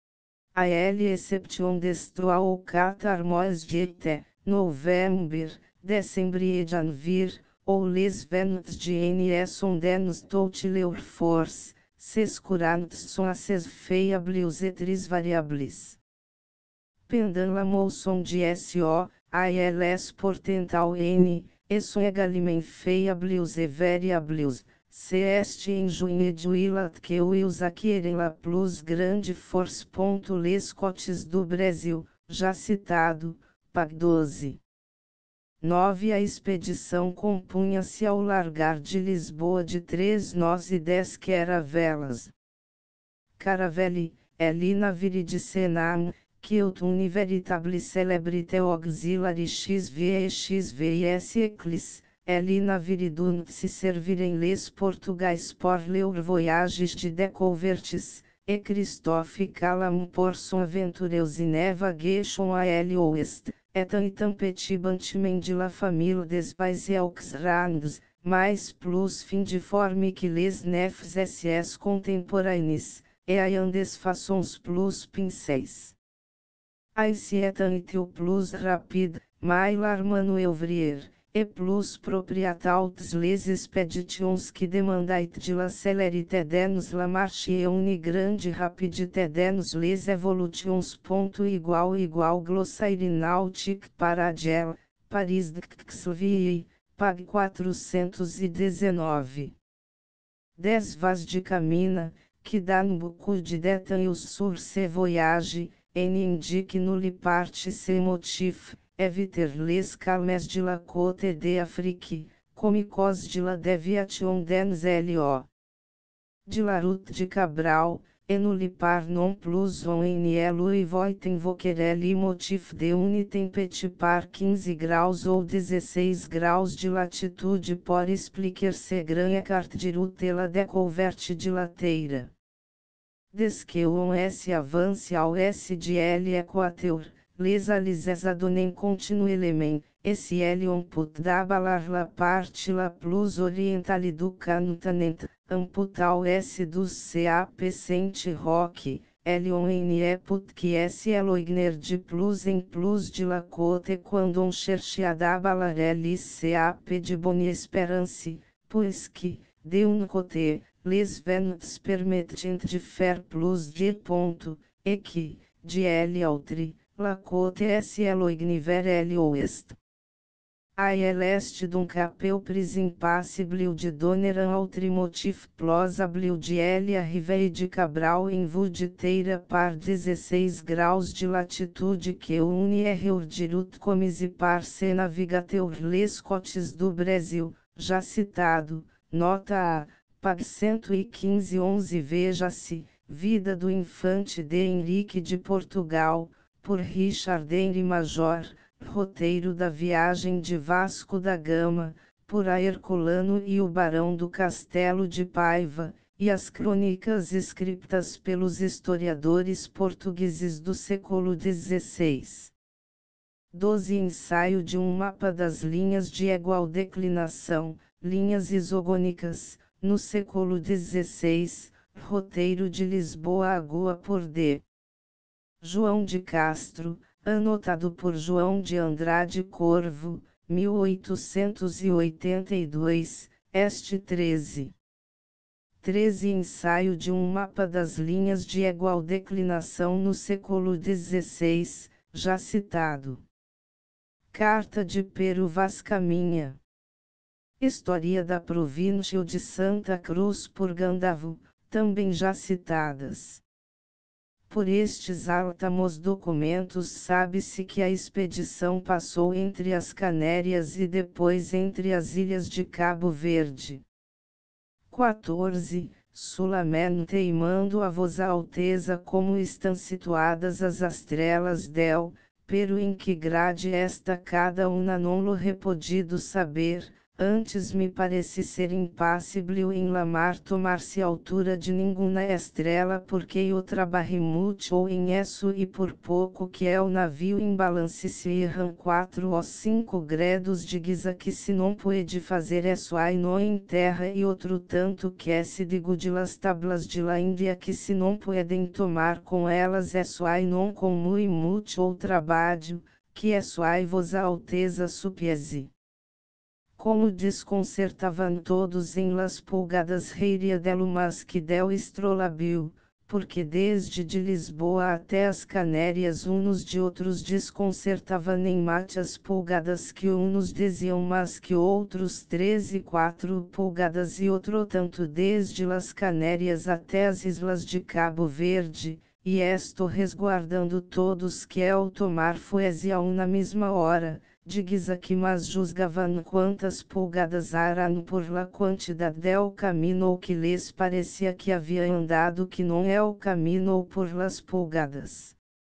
Speaker 1: A L exception d'estou ou quatre mois de novembre, décembre e janvier, ou les vents de N E sont dans toute leur force, ces courantes sont assez fiables et très variables. Pendant la mousson de S O, a Ls portent ao N, e sont également fiables et variables. C'est en juin et juillet que ils acquirem la plus grande force. Les côtes do Brasil, já citado, página doze. nove A expedição compunha-se ao largar de Lisboa de três nós e dez caravelas. Caravelle, L navire de Senam, que est une véritable célébrité auxiliary X V e X V S Eclis, L navire d'un se servirem les Portugais pour leur voyages de découvertes, e Christophe Calam por son aventureuse navigation à l'ouest. Etan e tampetibantement de la famille des Pays Auxrandes, mais plus fin de forme que les nefs S S contemporâneos, e ayant des façons plus pincéis. Ainsi etan et plus rapide, mais l'armanoeuvrier, e plus propriatautes les expeditions que demandait de la célérité dans la marche e une grande rapidité dans les évolutions. Igual igual glossaire náutique para Gel, Paris de Xvie, página quatrocentos e dezenove. dez Vas de Camina, que dan beaucoup de détails sur ce voyage, en indique nulle part ses motifs. Éviter les calmes de la côte de Afrique, comme cause de la déviation dans L O. De la route de Cabral, et nulle part non plus on en lui voit invoquer le motif de une tempête par quinze graus ou dezesseis graus de latitude por expliquer ce grand écart de route et la découverte de la terre. Des que on S avance ao S de L Équateur. Les alises adonnent continuellement, et si on peut d'abalar la partie la plus orientale du continent, amputar o S du Cap Saint-Roch, Elion N put S Eloigner de plus em plus de la côte quando on cherche à dabalar Cap de bonne espérance, puisque, de un côté, les vents permettent de faire plus de ponto, et que, de l'autre, la côte S Eloigne vers l'ouest. A l'est d'un capeu pris impassible de donner un autre motif plausible de L arrivée de Cabral em vue de terra par dezesseis graus de latitude que une er urdirut comise par se navigateur les côtes do Brasil, já citado, nota A, pag cento e quinze onze veja-se, Vida do Infante de Henrique de Portugal, por Richard Henry Major, roteiro da viagem de Vasco da Gama, por A. Herculano e o Barão do Castelo de Paiva, e as crônicas escritas pelos historiadores portugueses do século dezesseis. doze Ensaio de um mapa das linhas de igual declinação, linhas isogônicas, no século dezesseis, roteiro de Lisboa a Goa por D. João de Castro, anotado por João de Andrade Corvo, mil oitocentos e oitenta e dois, este treze. treze Ensaio de um mapa das linhas de igual declinação no século dezesseis, já citado. Carta de Pero Vaz Caminha. História da província de Santa Cruz por Gandavo, também já citadas. Por estes altamos documentos sabe-se que a expedição passou entre as Canérias e depois entre as ilhas de Cabo Verde. quatorze. Sulamente e mando a Vossa Alteza como estão situadas as estrelas del, pero em que grade esta cada uma não lo repodido saber, antes me parece ser impassível em la mar tomar-se altura de nenhuma estrela porque eu trabalhei muito em isso e por pouco que é o navio em balance se erram quatro ou cinco grados de guisa que se não pode fazer isso aí no em terra e outro tanto que é se digo de las tablas de la Índia que se não podem tomar com elas isso aí não com muito muito ou trabalho, que isso aí Vossa Alteza supiese. Como desconcertavam todos em las pulgadas reiria delo mas que del estrolabio, porque desde de Lisboa até as Canérias uns de outros desconcertavam em mate as pulgadas que uns diziam mas que outros três e quatro pulgadas e outro tanto desde las Canérias até as islas de Cabo Verde, e estou resguardando todos que ao tomar fuese a uma mesma hora, de guisa que mas juzgavam quantas pulgadas eram por la quantidade del caminho ou que lhes parecia que havia andado que não é o caminho ou por las pulgadas.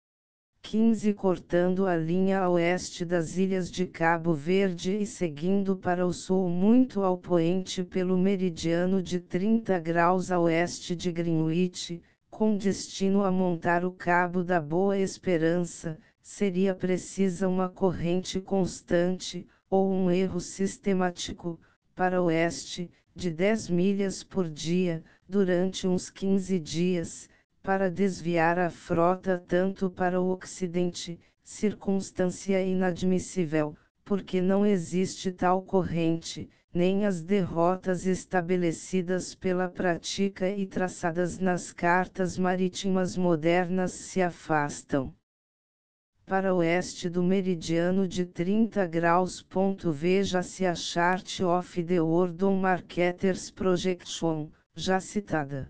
Speaker 1: quinze Cortando a linha a oeste das ilhas de Cabo Verde e seguindo para o sul muito ao poente pelo meridiano de trinta graus a oeste de Greenwich, com destino a montar o Cabo da Boa Esperança, seria precisa uma corrente constante, ou um erro sistemático, para oeste, de dez milhas por dia, durante uns quinze dias, para desviar a frota tanto para o ocidente, circunstância inadmissível, porque não existe tal corrente, nem as derrotas estabelecidas pela prática e traçadas nas cartas marítimas modernas se afastam. Para oeste do meridiano de trinta graus. Veja-se a Chart of the Ordon Marketers Projection, já citada.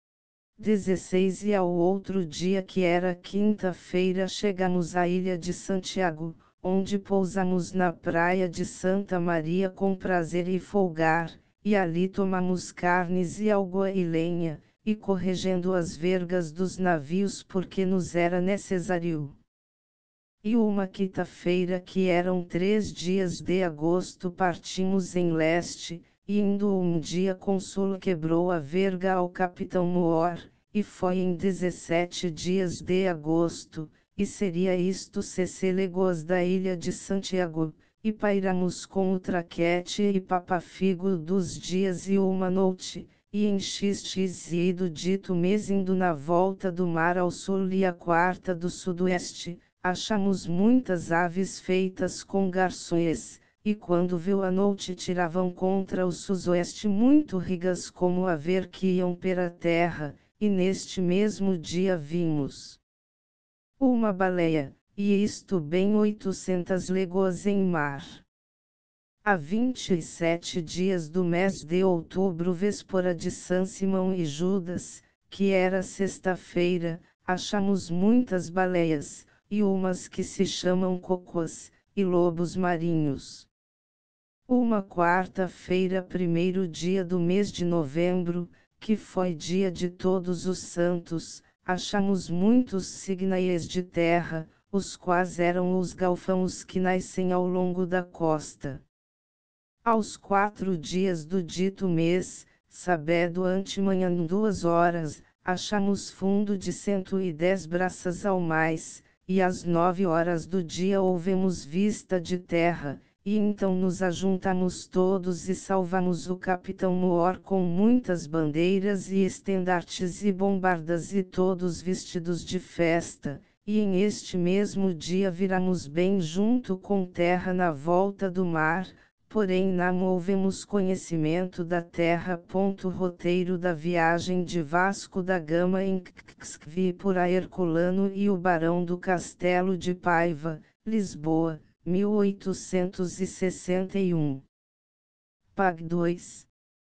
Speaker 1: dezesseis E ao outro dia que era quinta-feira chegamos à ilha de Santiago, onde pousamos na praia de Santa Maria com prazer e folgar, e ali tomamos carnes e algo e lenha, e corregendo as vergas dos navios porque nos era necessário. E uma quinta-feira que eram três dias de agosto partimos em leste, e indo um dia Consul quebrou a verga ao capitão Moor, e foi em dezessete dias de agosto, e seria isto sessenta léguas da ilha de Santiago, e pairamos com o traquete e papafigo dos dias e uma noite, e em xxi do dito mês indo na volta do mar ao sul e a quarta do sudoeste, achamos muitas aves feitas com garções, e quando viu a noite tiravam contra o sudoeste muito rigas como a ver que iam pela terra, e neste mesmo dia vimos uma baleia, e isto bem oitocentas léguas em mar. A vinte e sete dias do mês de outubro, véspera de São Simão e Judas, que era sexta-feira, achamos muitas baleias, e umas que se chamam cocôs, e lobos marinhos. Uma quarta-feira, primeiro dia do mês de novembro, que foi dia de Todos os Santos, achamos muitos cignaies de terra, os quais eram os galfãos que nascem ao longo da costa. Aos quatro dias do dito mês, sabedo antemanhã duas horas, achamos fundo de cento e dez braças ao mais, e às nove horas do dia houvemos vista de terra, e então nos ajuntamos todos e salvamos o capitão Moor com muitas bandeiras e estendartes e bombardas e todos vestidos de festa, e em este mesmo dia viramos bem junto com terra na volta do mar. Porém não houvemos conhecimento da terra. Roteiro da viagem de Vasco da Gama em Kvi por a Herculano e o Barão do Castelo de Paiva, Lisboa, mil oitocentos e sessenta e um. Pag dois.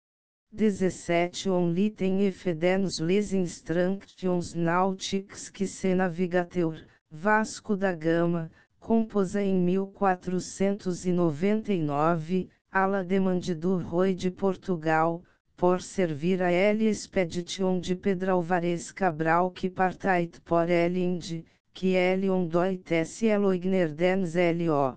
Speaker 1: dezessete Only tem efedenos les instructions nautiques que se navigateur, Vasco da Gama, composa em mil quatrocentos e noventa e nove, a la demande do Roi de Portugal, por servir a L Expedition de Pedro Álvares Cabral que partait por L Inde, que L ondoites Eloigner dens L.O.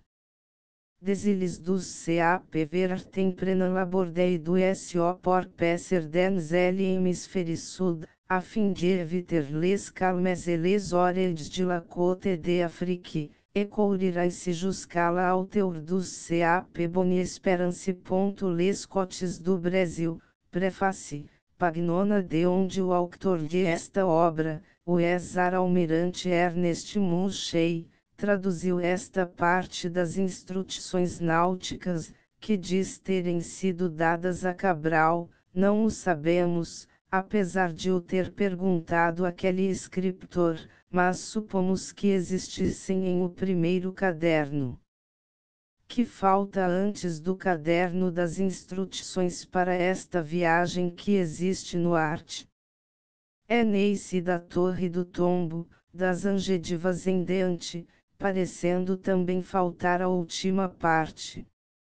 Speaker 1: Desilis dos C A P vertem prenan labordei do S O por pesser dens L hemisferi sud, a fim de eviter les calmes e les ores de la côte de Afrique, e courirai-se juscala auteur dos C A P boni esperance. Les cotes do Brasil, prefácio, pagnona de onde o autor de esta obra, o ex-almirante Ernest Munchey, traduziu esta parte das instruções náuticas, que diz terem sido dadas a Cabral, não o sabemos, apesar de o ter perguntado aquele escritor, mas supomos que existissem em o primeiro caderno. Que falta antes do caderno das instruções para esta viagem que existe no arte? É nesse da Torre do Tombo, das Angedivas em diante, parecendo também faltar a última parte.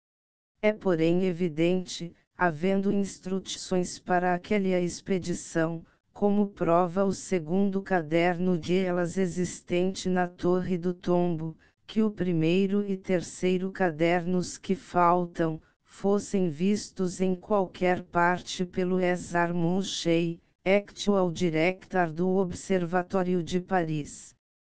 Speaker 1: É porém evidente, havendo instruções para aquela expedição, como prova o segundo caderno de elas existente na Torre do Tombo, que o primeiro e terceiro cadernos que faltam, fossem vistos em qualquer parte pelo ex-ar Munchey, actual director do Observatório de Paris.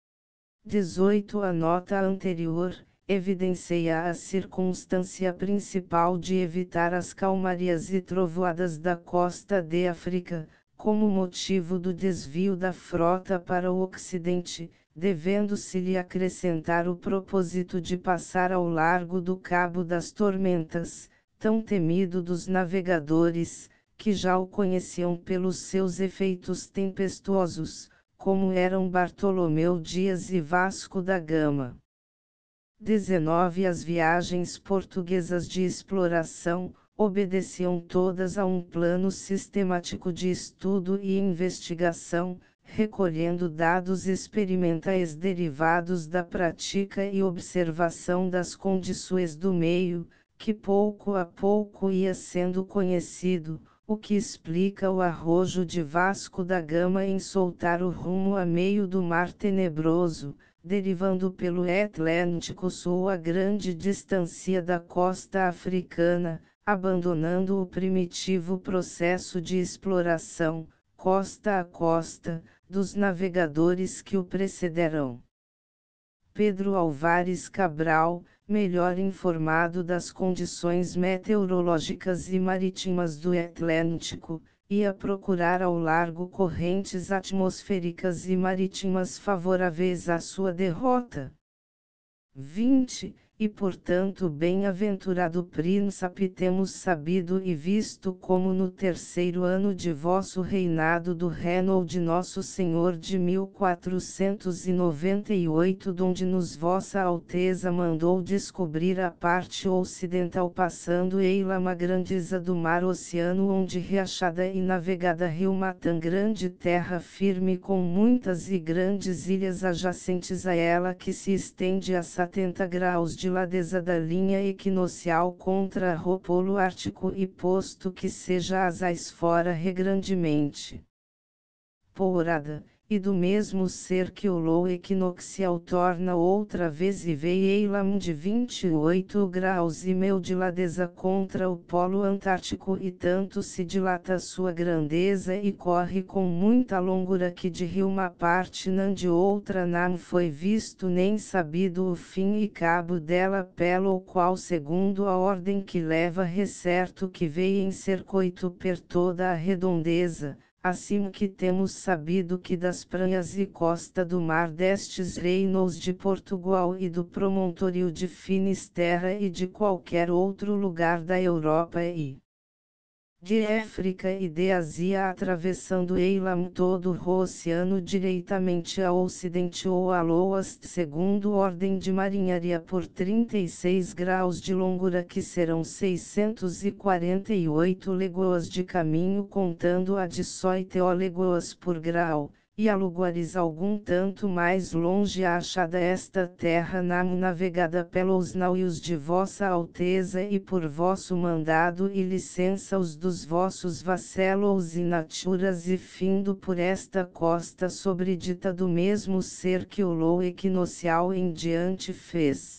Speaker 1: dezoito A nota anterior evidencia a circunstância principal de evitar as calmarias e trovoadas da costa de África, como motivo do desvio da frota para o ocidente, devendo-se-lhe acrescentar o propósito de passar ao largo do Cabo das Tormentas, tão temido dos navegadores, que já o conheciam pelos seus efeitos tempestuosos, como eram Bartolomeu Dias e Vasco da Gama. dezenove As viagens portuguesas de exploração, obedeciam todas a um plano sistemático de estudo e investigação, recolhendo dados experimentais derivados da prática e observação das condições do meio, que pouco a pouco ia sendo conhecido, o que explica o arrojo de Vasco da Gama em soltar o rumo a meio do Mar Tenebroso, derivando pelo Atlântico Sul a grande distância da costa africana, abandonando o primitivo processo de exploração, costa a costa, dos navegadores que o precederam. Pedro Álvares Cabral, melhor informado das condições meteorológicas e marítimas do Atlântico, e a procurar ao largo correntes atmosféricas e marítimas favoráveis à sua derrota. vinte E portanto bem-aventurado príncipe temos sabido e visto como no terceiro ano de vosso reinado do reino de nosso Senhor de mil quatrocentos e noventa e oito donde-nos vossa Alteza mandou descobrir a parte ocidental passando eila uma grandeza do mar oceano onde riachada e navegada rio Matan grande terra firme com muitas e grandes ilhas adjacentes a ela que se estende a setenta graus de de ladeza da linha equinocial contra o polo ártico e posto que seja asais fora regrandemente pourada, e do mesmo ser que o lou equinocial torna outra vez e veio de vinte e oito graus e meio de ladeza contra o polo antártico e tanto se dilata sua grandeza e corre com muita longura que de rio uma parte não de outra não foi visto nem sabido o fim e cabo dela pelo qual segundo a ordem que leva recerto que veio em circuito per toda a redondeza. Assim que temos sabido que das pranhas e costa do mar destes reinos de Portugal e do promontório de Finisterra e de qualquer outro lugar da Europa e de África e de Ásia atravessando Eilam todo o oceano direitamente a ocidente ou a leste segundo ordem de marinharia por trinta e seis graus de longura que serão seiscentos e quarenta e oito léguas de caminho contando a dezoito léguas por grau, e a lugares algum tanto mais longe achada esta terra não navegada pelos navios de vossa Alteza e por vosso mandado e licença os dos vossos vassalos e naturas e findo por esta costa sobredita do mesmo ser que o lou equinocial em diante fez.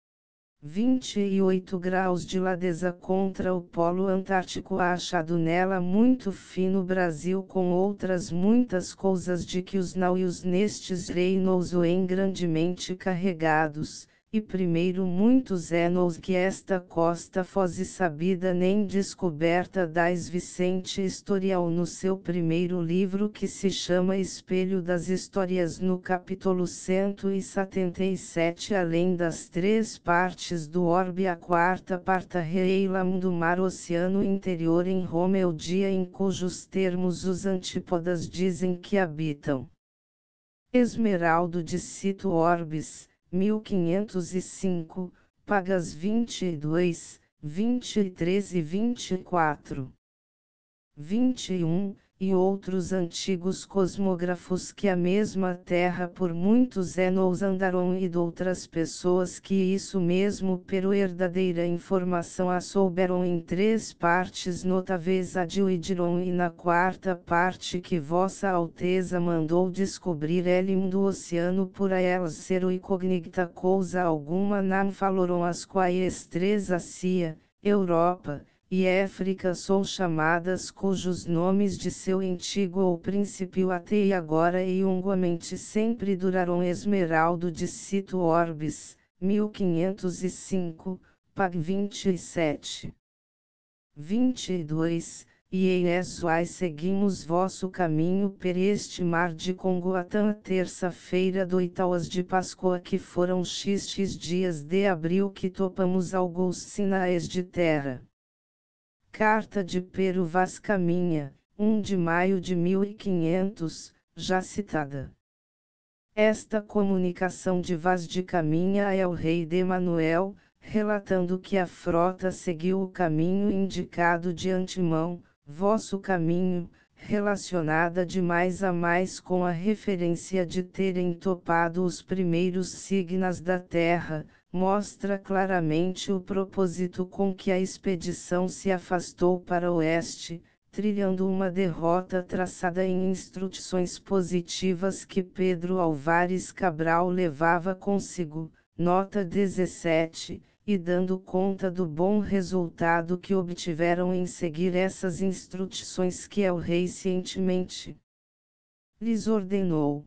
Speaker 1: vinte e oito graus de ladeza contra o polo antártico achado nela muito fino Brasil com outras muitas coisas de que os navios nestes reinos o em grandemente carregados, e primeiro muitos anos que esta costa fosse sabida nem descoberta dais Vicente Historial no seu primeiro livro que se chama Espelho das Histórias no capítulo cento e setenta e sete além das três partes do orbe a quarta parta reilam do mar oceano interior em Roma é o dia em cujos termos os antípodas dizem que habitam. Esmeraldo de Cito Orbis, mil quinhentos e cinco, pagas vinte e dois, vinte e três e vinte e quatro. vinte e um, e outros antigos cosmógrafos que a mesma Terra por muitos anos andaram e doutras pessoas que isso mesmo pero verdadeira informação a souberam em três partes notáveis adquidiram e na quarta parte que vossa Alteza mandou descobrir elim do oceano por a elas ser incognita coisa alguma não falaram as quais três Ásia, Europa, e África são chamadas cujos nomes de seu antigo ou princípio até e agora e unguamente sempre duraram Esmeraldo de Cito Orbis, mil quinhentos e cinco, pag vinte e sete. vinte e dois, e em Esuai seguimos vosso caminho per este mar de Congo até a terça-feira do Itaúas de Páscoa que foram xis dias de abril que topamos alguns sinais de terra. Carta de Pero Vaz Caminha, um de maio de mil e quinhentos, já citada. Esta comunicação de Vaz de Caminha é ao rei de Manuel, relatando que a frota seguiu o caminho indicado de antemão, vosso caminho, relacionada de mais a mais com a referência de terem topado os primeiros signos da terra, mostra claramente o propósito com que a expedição se afastou para o oeste, trilhando uma derrota traçada em instruções positivas que Pedro Álvares Cabral levava consigo, nota dezessete, e dando conta do bom resultado que obtiveram em seguir essas instruções que el rei cientemente lhes ordenou.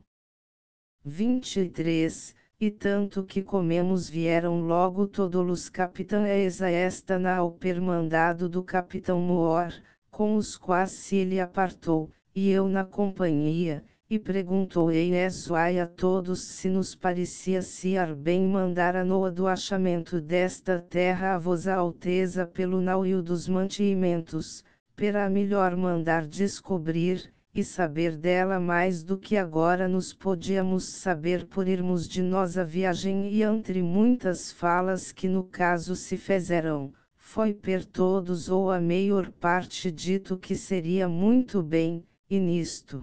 Speaker 1: vinte e três E tanto que comemos vieram logo todos os capitães a esta nau per mandado do capitão Moor, com os quais se ele apartou, e eu na companhia, e perguntou-ei a todos se nos parecia ser bem mandar a Noa do achamento desta terra a vossa alteza pelo naio dos mantimentos, para melhor mandar descobrir, e saber dela mais do que agora nos podíamos saber por irmos de nossa viagem, e entre muitas falas que no caso se fizeram, foi per todos ou a maior parte dito que seria muito bem, e nisto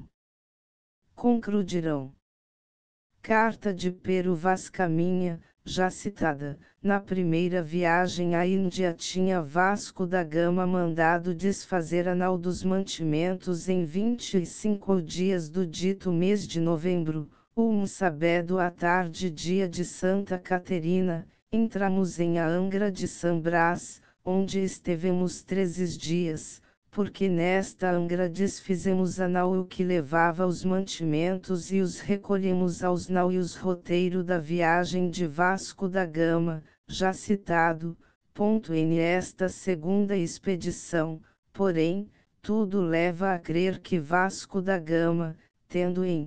Speaker 1: concluirão. Carta de Pero Vaz Caminha, já citada, na primeira viagem à Índia tinha Vasco da Gama mandado desfazer a nau dos mantimentos em vinte e cinco dias do dito mês de novembro, um sábado à tarde dia de Santa Caterina, entramos em a Angra de São Brás, onde estivemos treze dias, porque nesta Angra desfizemos a nau que levava os mantimentos e os recolhemos aos navios roteiro da viagem de Vasco da Gama, já citado, ponto em esta segunda expedição, porém, tudo leva a crer que Vasco da Gama, tendo em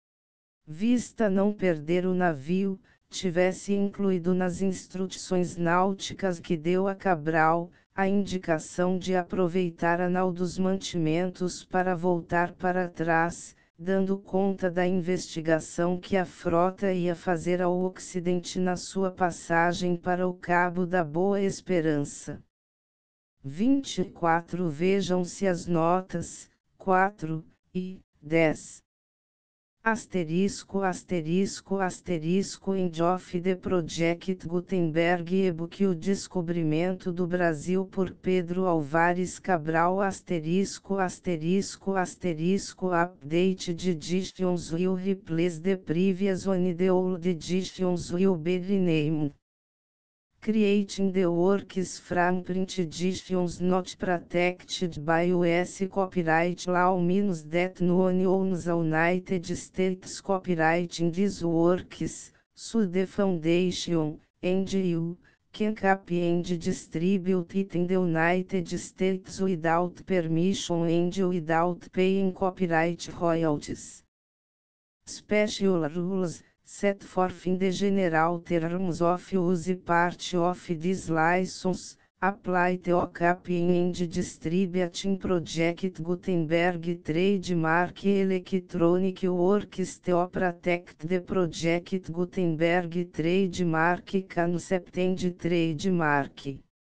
Speaker 1: vista não perder o navio, tivesse incluído nas instruções náuticas que deu a Cabral, a indicação de aproveitar a nau dos mantimentos para voltar para trás, dando conta da investigação que a frota ia fazer ao Ocidente na sua passagem para o Cabo da Boa Esperança. vinte e quatro Vejam-se as notas, quatro e dez. Asterisco asterisco asterisco End of the Project Gutenberg e-book O Descobrimento do Brasil por Pedro Álvares Cabral asterisco asterisco asterisco Update de editions will replace the previous one the old editions will be renamed. Creating the works from print editions not protected by U S copyright law means that no one owns a United States copyright in these works, so the foundation, and you, can copy and distribute it in the United States without permission and without paying copyright royalties. Special rules set forth in the general terms of use part of this license, apply to copying and distributing Project Gutenberg trademark electronic works to protect the Project Gutenberg trademark concept and trademark.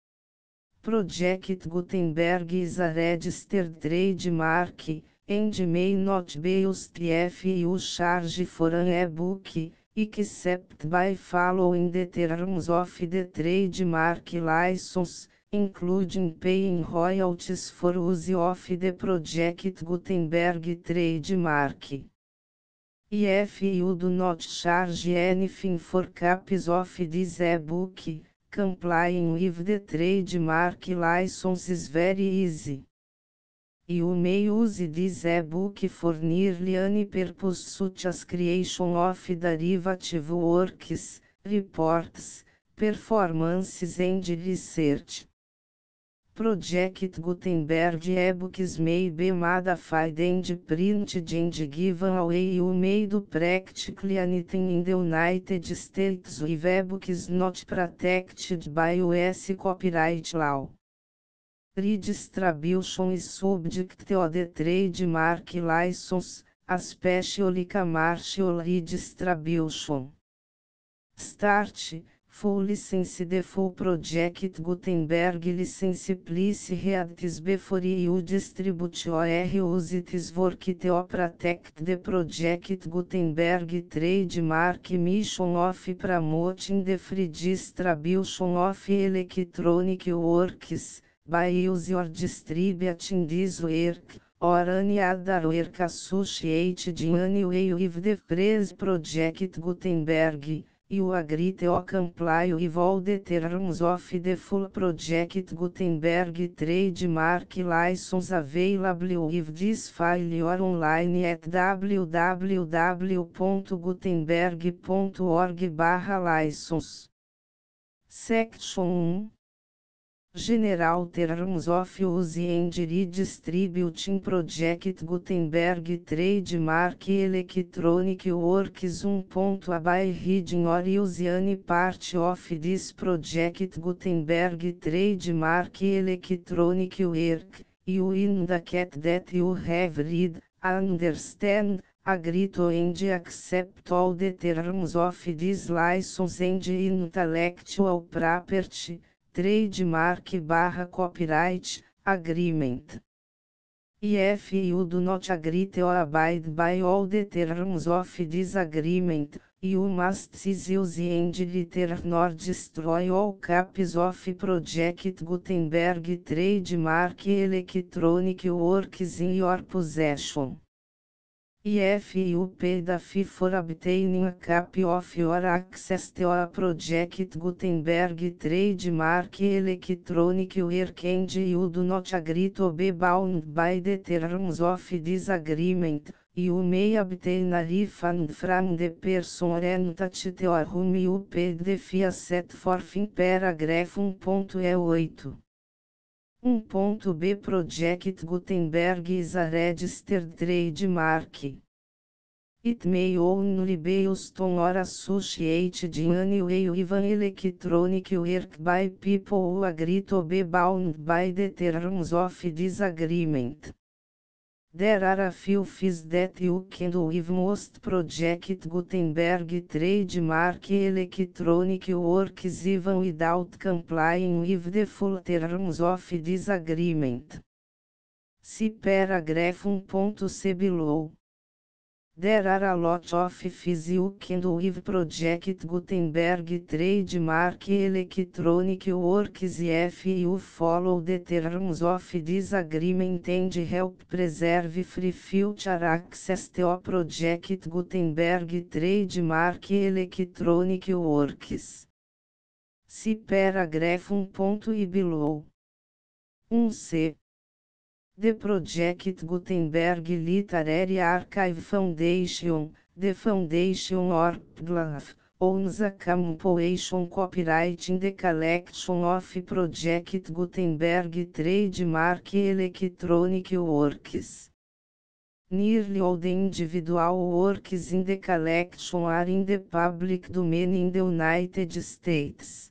Speaker 1: Project Gutenberg is a registered trademark, and may not be used if you charge for an e-book, except by following the terms of the trademark license, including paying royalties for use of the Project Gutenberg trademark. If you do not charge anything for copies of this e-book, complying with the trademark license is very easy. You may use this e-book for nearly any purpose such as creation of derivative works, reports, performances and research. Project Gutenberg e-books may be modified and printed and given away. You may do practically anything in the United States with e-books not protected by U S copyright law. Redistribution is subject to the trademark license, especially commercial redistribution. Start, full license. The full Project Gutenberg license please read this before you distribute or use this work to protect the Project Gutenberg trademark mission of promoting the free distribution of electronic works, by use or distributing this work, or any other work associated in any way with the phrase Project Gutenberg. You agree to comply with all the terms of the full Project Gutenberg trademark license available with this file or online at w w w ponto gutenberg ponto org barra license. Section um. General Terms of Use and Redistributing Project Gutenberg Trademark Electronic Works one. A by reading or use any part of this project Gutenberg Trademark Electronic Work, you indicate that you have read, understand, agree to and accept all the terms of this license and intellectual property, trademark barra copyright, agreement. If you do not agree to abide by all the terms of this agreement, you must cease use and return or destroy all copies of Project Gutenberg trademark electronic works in your possession. If you pay the fee for obtaining a copy of your access to a Project Gutenberg trademark electronic work and you do not agree to be bound by the terms of this agreement, you may obtain a refund from the person or entity to whom you paid the fee as set forth in paragraph one point eight. one point B Project Gutenberg is a registered trademark. It may only be used on or associated in any way with an electronic work by people who agree to be bound by the terms of this agreement. There are a few fees that you can do with most Project Gutenberg trademark electronic works even without complying with the full terms of this agreement. See paragraph one point C below. There are a lot of fees you can do with Project Gutenberg trademark electronic works if you follow the terms of this agreement and help preserve free future access to Project Gutenberg trademark electronic works. See paragraph one point I below. one C. The Project Gutenberg Literary Archive Foundation, the Foundation or P G L A F, owns a compilation copyright in the collection of Project Gutenberg trademark electronic works. Nearly all the individual works in the collection are in the public domain in the United States.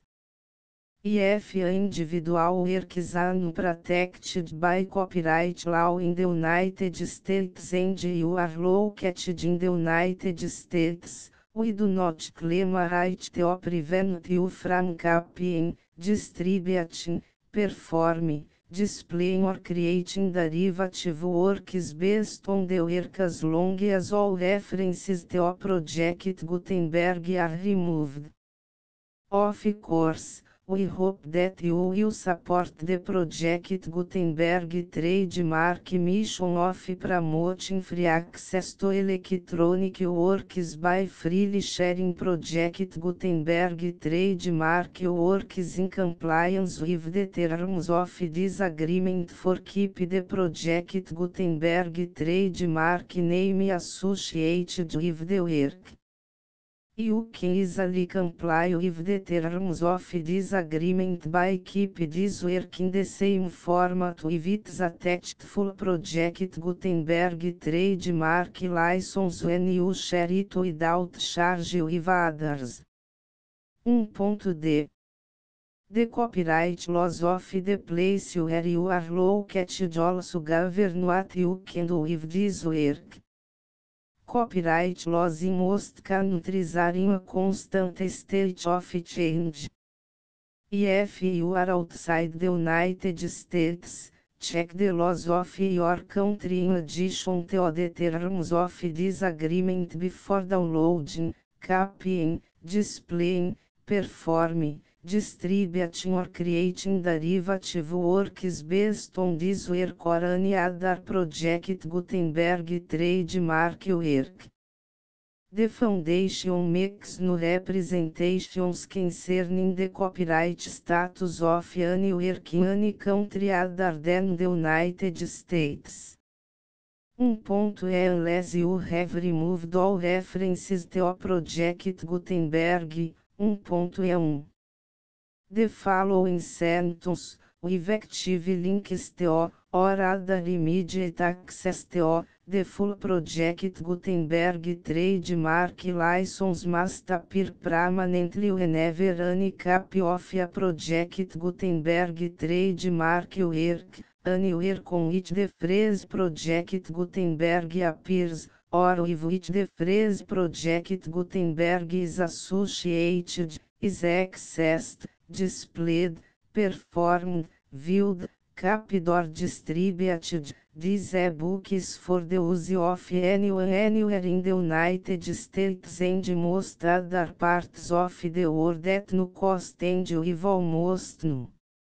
Speaker 1: If individual works are not protected by copyright law in the United States and you are located in the United States, we do not claim a right to prevent you from copying, distributing, performing, displaying or creating derivative works based on the work as long as all references to Project Gutenberg are removed. Of course, we hope that you will support the Project Gutenberg trademark mission of promoting free access to electronic works by freely sharing Project Gutenberg trademark works in compliance with the terms of this agreement for keep the Project Gutenberg trademark name associated with the work. You can easily comply with the terms of this agreement by keep this work in the same format with its attached full Project Gutenberg trademark license when you share it without charge with others. one point D. The copyright laws of the place where you are located also govern what you can do with this work. Copyright laws in most countries are in a constant state of change. If you are outside the United States, check the laws of your country in addition to the terms of this agreement before downloading, copying, displaying, performing, distributing or creating derivative works based on this work or any other Project Gutenberg trademark work. The Foundation makes no representations concerning the copyright status of any work in any country other than the United States. one point E Unless you have removed all references to Project Gutenberg, one point E one. The following sentence, Effective Links to, or other immediate access to, the full project Gutenberg trademark license must appear permanently whenever any copy of a project Gutenberg trademark work, anywhere con which the phrase project Gutenberg appears, or with which the phrase project Gutenberg is associated, is accessed, displayed, performed, viewed, copied or distributed. This e-book is for the use of anyone anywhere in the United States and most other parts of the world at no cost and with almost no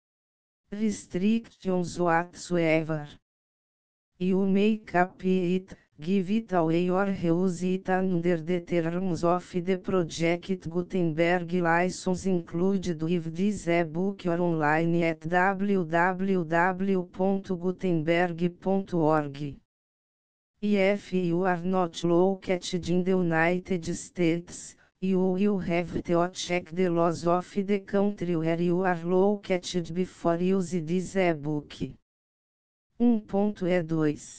Speaker 1: restrictions whatsoever. You may copy it, give it away or reuse it under the terms of the project Gutenberg license included with this e-book or online at w w w dot gutenberg dot org. If you are not located in the United States, you will have to check the laws of the country where you are located before use this e-book. one ponto e dois.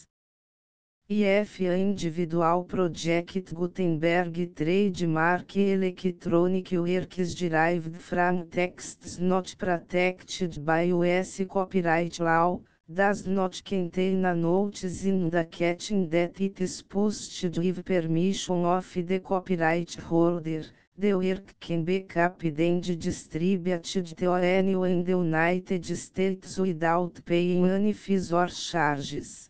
Speaker 1: If a individual project Gutenberg trademark electronic works derived from texts not protected by U S copyright law, does not contain a notice indicating that it is posted with permission of the copyright holder, the work can be copied and distributed to anyone in the United States without paying any fees or charges.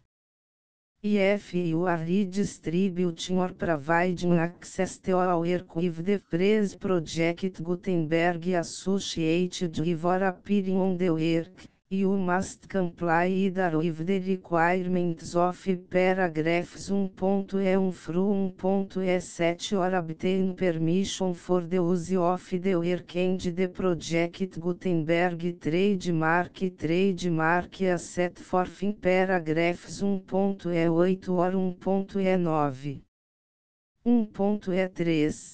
Speaker 1: If you are redistributing or providing access to a work with the phrase project Gutenberg associated with or appearing on the work, you must comply either with the requirements of paragraphs one point e one through one point e seven or obtain permission for the use of the work and the project Gutenberg trademark trademark as set forth in paragraphs one point e eight or one point e nine. one ponto e três.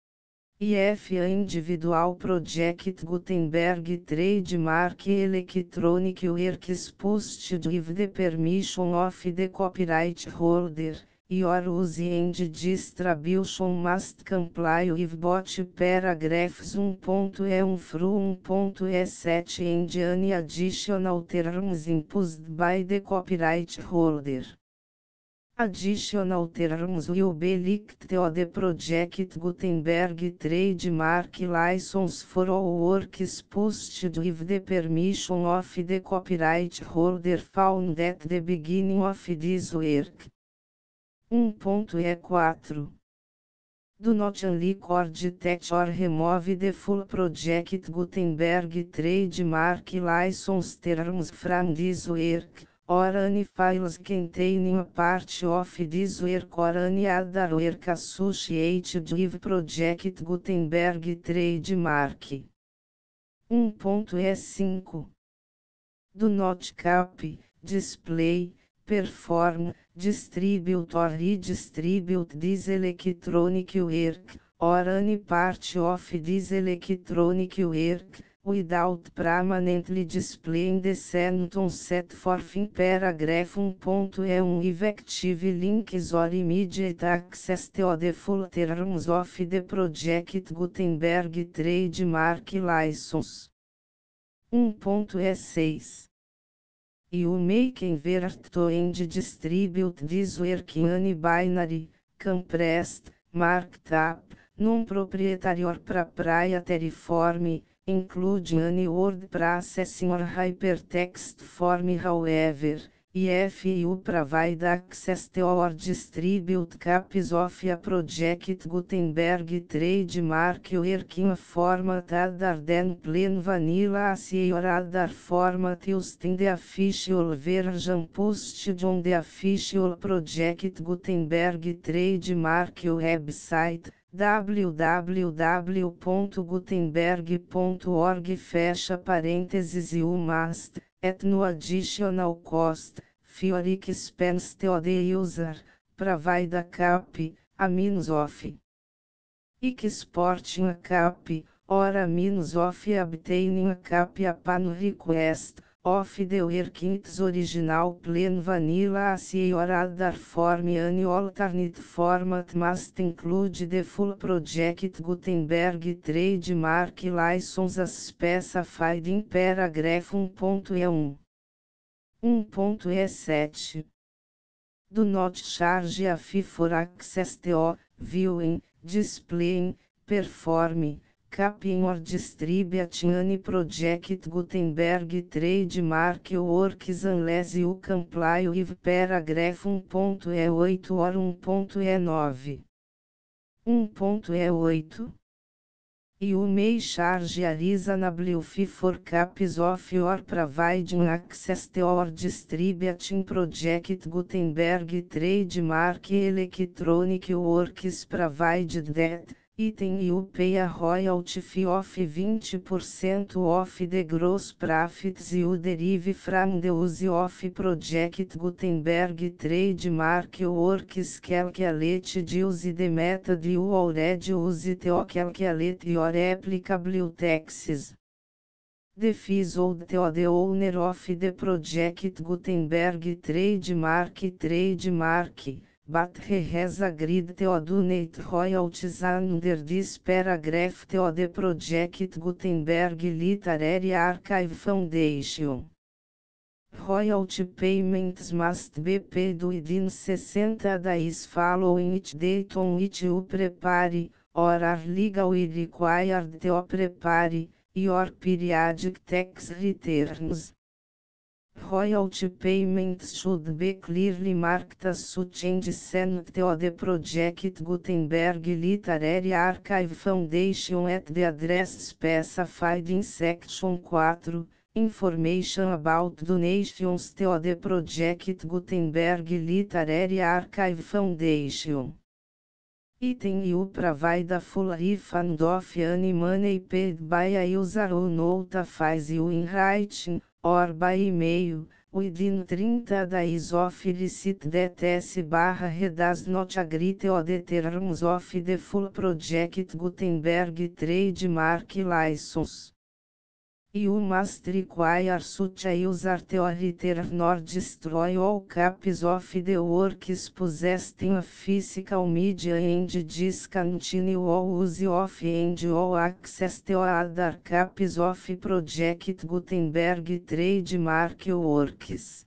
Speaker 1: If a individual project Gutenberg trademark electronic works posted with the permission of the copyright holder, your use and distribution must comply with both paragraphs one point e one through one point e seven and any additional terms imposed by the copyright holder. Additional terms will be linked to the project Gutenberg trademark license for all works posted with the permission of the copyright holder found at the beginning of this work. one ponto e quatro. Do not unlike or detach or remove the full project Gutenberg trademark license terms from this work, or any files containing a part of this work or any other work associated with project Gutenberg trademark. one ponto e cinco. Do not copy, display, perform, distribute or redistribute this electronic work, or any part of this electronic work, without permanently displaying the sentence set forth in paragraph one point e one effective links or immediate access to the full terms of the project Gutenberg trademark license. one ponto e seis. You may convert to and distribute this work in any binary, compressed, marked up, non-proprietary or proprietary form, including any word processing or hypertext form. However, if you provide access to or distribute copies of a project Gutenberg trademark work in a format other than plain vanilla A S C I or other format used in the official version posted on the official project Gutenberg trademark website, w w w ponto gutenberg ponto org fecha parênteses. You must, at no additional cost, for expense to the user, provide a copy, a means of exporting a copy, or a means of obtaining a copy upon request, of the workings original plain vanilla as your other form any alternate format must include the full project Gutenberg trademark license as specified in paragraph one ponto e um. one ponto e sete. Do not charge a fee for access to, viewing, displaying, performing, copying or distributing any project Gutenberg trademark works unless you comply with paragraph one ponto e oito or one ponto e nove. one ponto e oito. You may charge a reasonable fee for copies of your providing access to or distributing project Gutenberg trademark electronic works provided that, item you pay a royalty fee of twenty percent of the gross profits you derive from the use of project Gutenberg trademark works calculated use the method you already use to calculate your applicable taxes. The fees owed to the owner of the project Gutenberg trademark trademark. But he has agreed to donate royalties under this paragraph to the project Gutenberg Literary Archive Foundation. Royalty payments must be paid within sixty days following each date on which you prepare, or are legally required to prepare, your periodic tax returns. Royalty payments should be clearly marked as such and sent to the project Gutenberg Literary Archive Foundation at the address specified in Section four, Information about donations to the project Gutenberg Literary Archive Foundation. Item you provide a full refund of any money paid by a user who notifies you in writing, or by email, within thirty days of receipt that S barra he does not agree to the terms of the full project Gutenberg trademark license. You must require such a user to return or destroy all copies of the works possessed in a physical media and discontinue all use of and all access to other copies of project Gutenberg trademark works.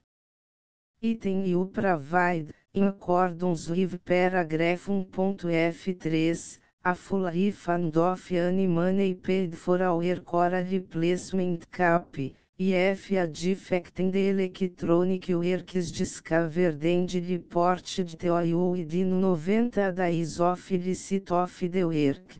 Speaker 1: Item you provide, in accordance with paragraph one ponto F three, a full refund of any money paid for a work or a replacement copy, if a defect in the electronic work is discovered and reported to you within ninety days of receipt of the work.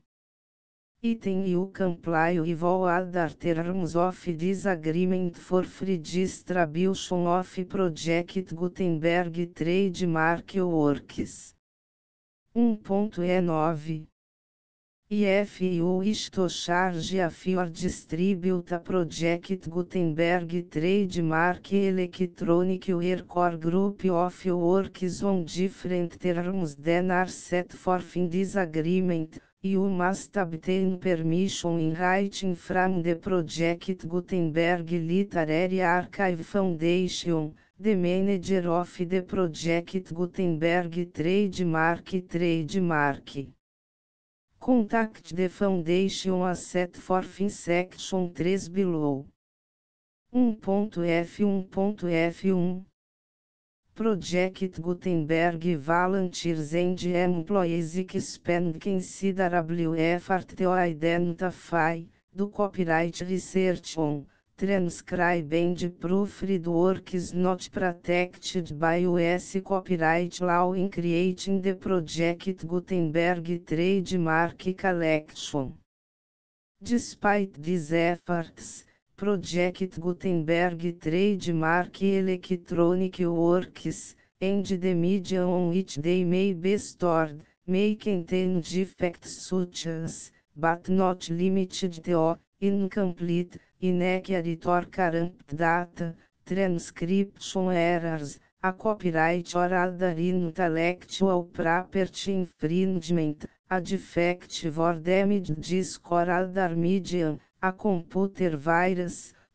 Speaker 1: Item you comply with all other terms of this agreement for free distribution of project Gutenberg trademark works. one ponto e nove. If you wish to charge a fee or distribute a project Gutenberg trademark electronic work or group of works on different terms than are set forth in this agreement, you must obtain permission in writing from the project Gutenberg Literary Archive Foundation, the manager of the project Gutenberg trademark trademark. Contact the foundation as set forth in section three below. one ponto F one ponto F one. Project Gutenberg volunteers and employees expend considerable effort to identify, do copyright research on, transcribe and proofread works not protected by U S copyright law in creating the project Gutenberg trademark collection. Despite these efforts, Project Gutenberg trademark electronic works, and the media on which they may be stored, may contain defects such as, but not limited to, incomplete, inaccurate or corrupt data, transcription errors, a copyright or other intellectual property infringement, a defective or damaged disk or other medium, a computer virus,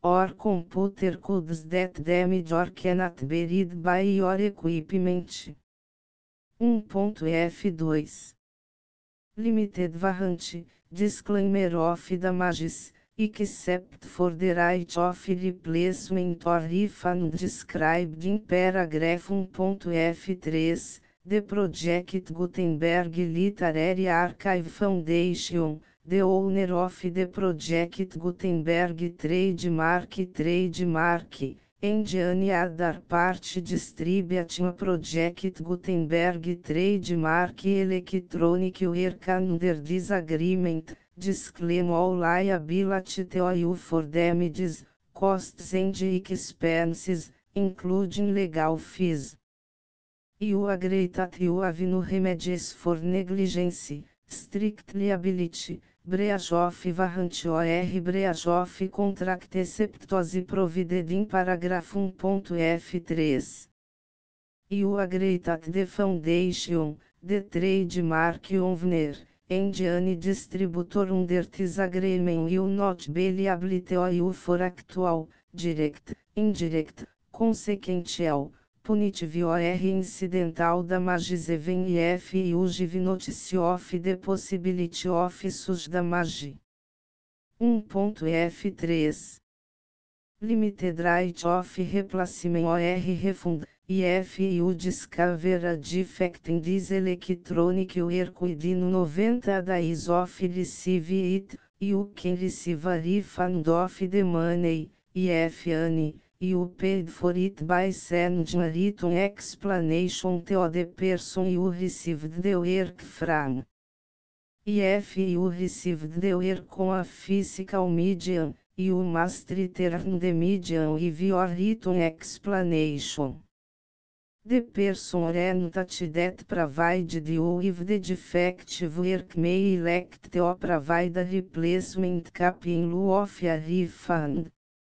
Speaker 1: or computer codes that damage or cannot be read by your equipment. um ponto F dois. Limited warranty, disclaimer of damages, except for the right of replacement or refund described in paragraph um ponto F três, the Project Gutenberg Literary Archive Foundation, the owner of the Project Gutenberg trademark trademark, and any other party distributing Project Gutenberg trademark electronic work under this agreement, disclaim all liability to you for damages, costs and expenses, including legal fees. You agree that you have no remedies for negligence, strict liability, breach of warranty or breach of contract except as provided in paragraph um ponto F três. You agree that the foundation, the trademark owner, and any distributor under this agreement will not be liable to you for actual, direct, indirect, consequential, punitive or incidental damages even if you give notice of the possibility of such damage. um ponto F três. Limited right of replacement or refund, if you discover a defect in this electronic work within ninety days of receive it, you can receive a refund of the money, if any. You paid for it by sending a written explanation to the person you received the work from. If you received the work on a physical medium, you must return the medium with your written explanation. The person or entity that provided you with the defective work may elect to provide a replacement copy in lieu of a refund.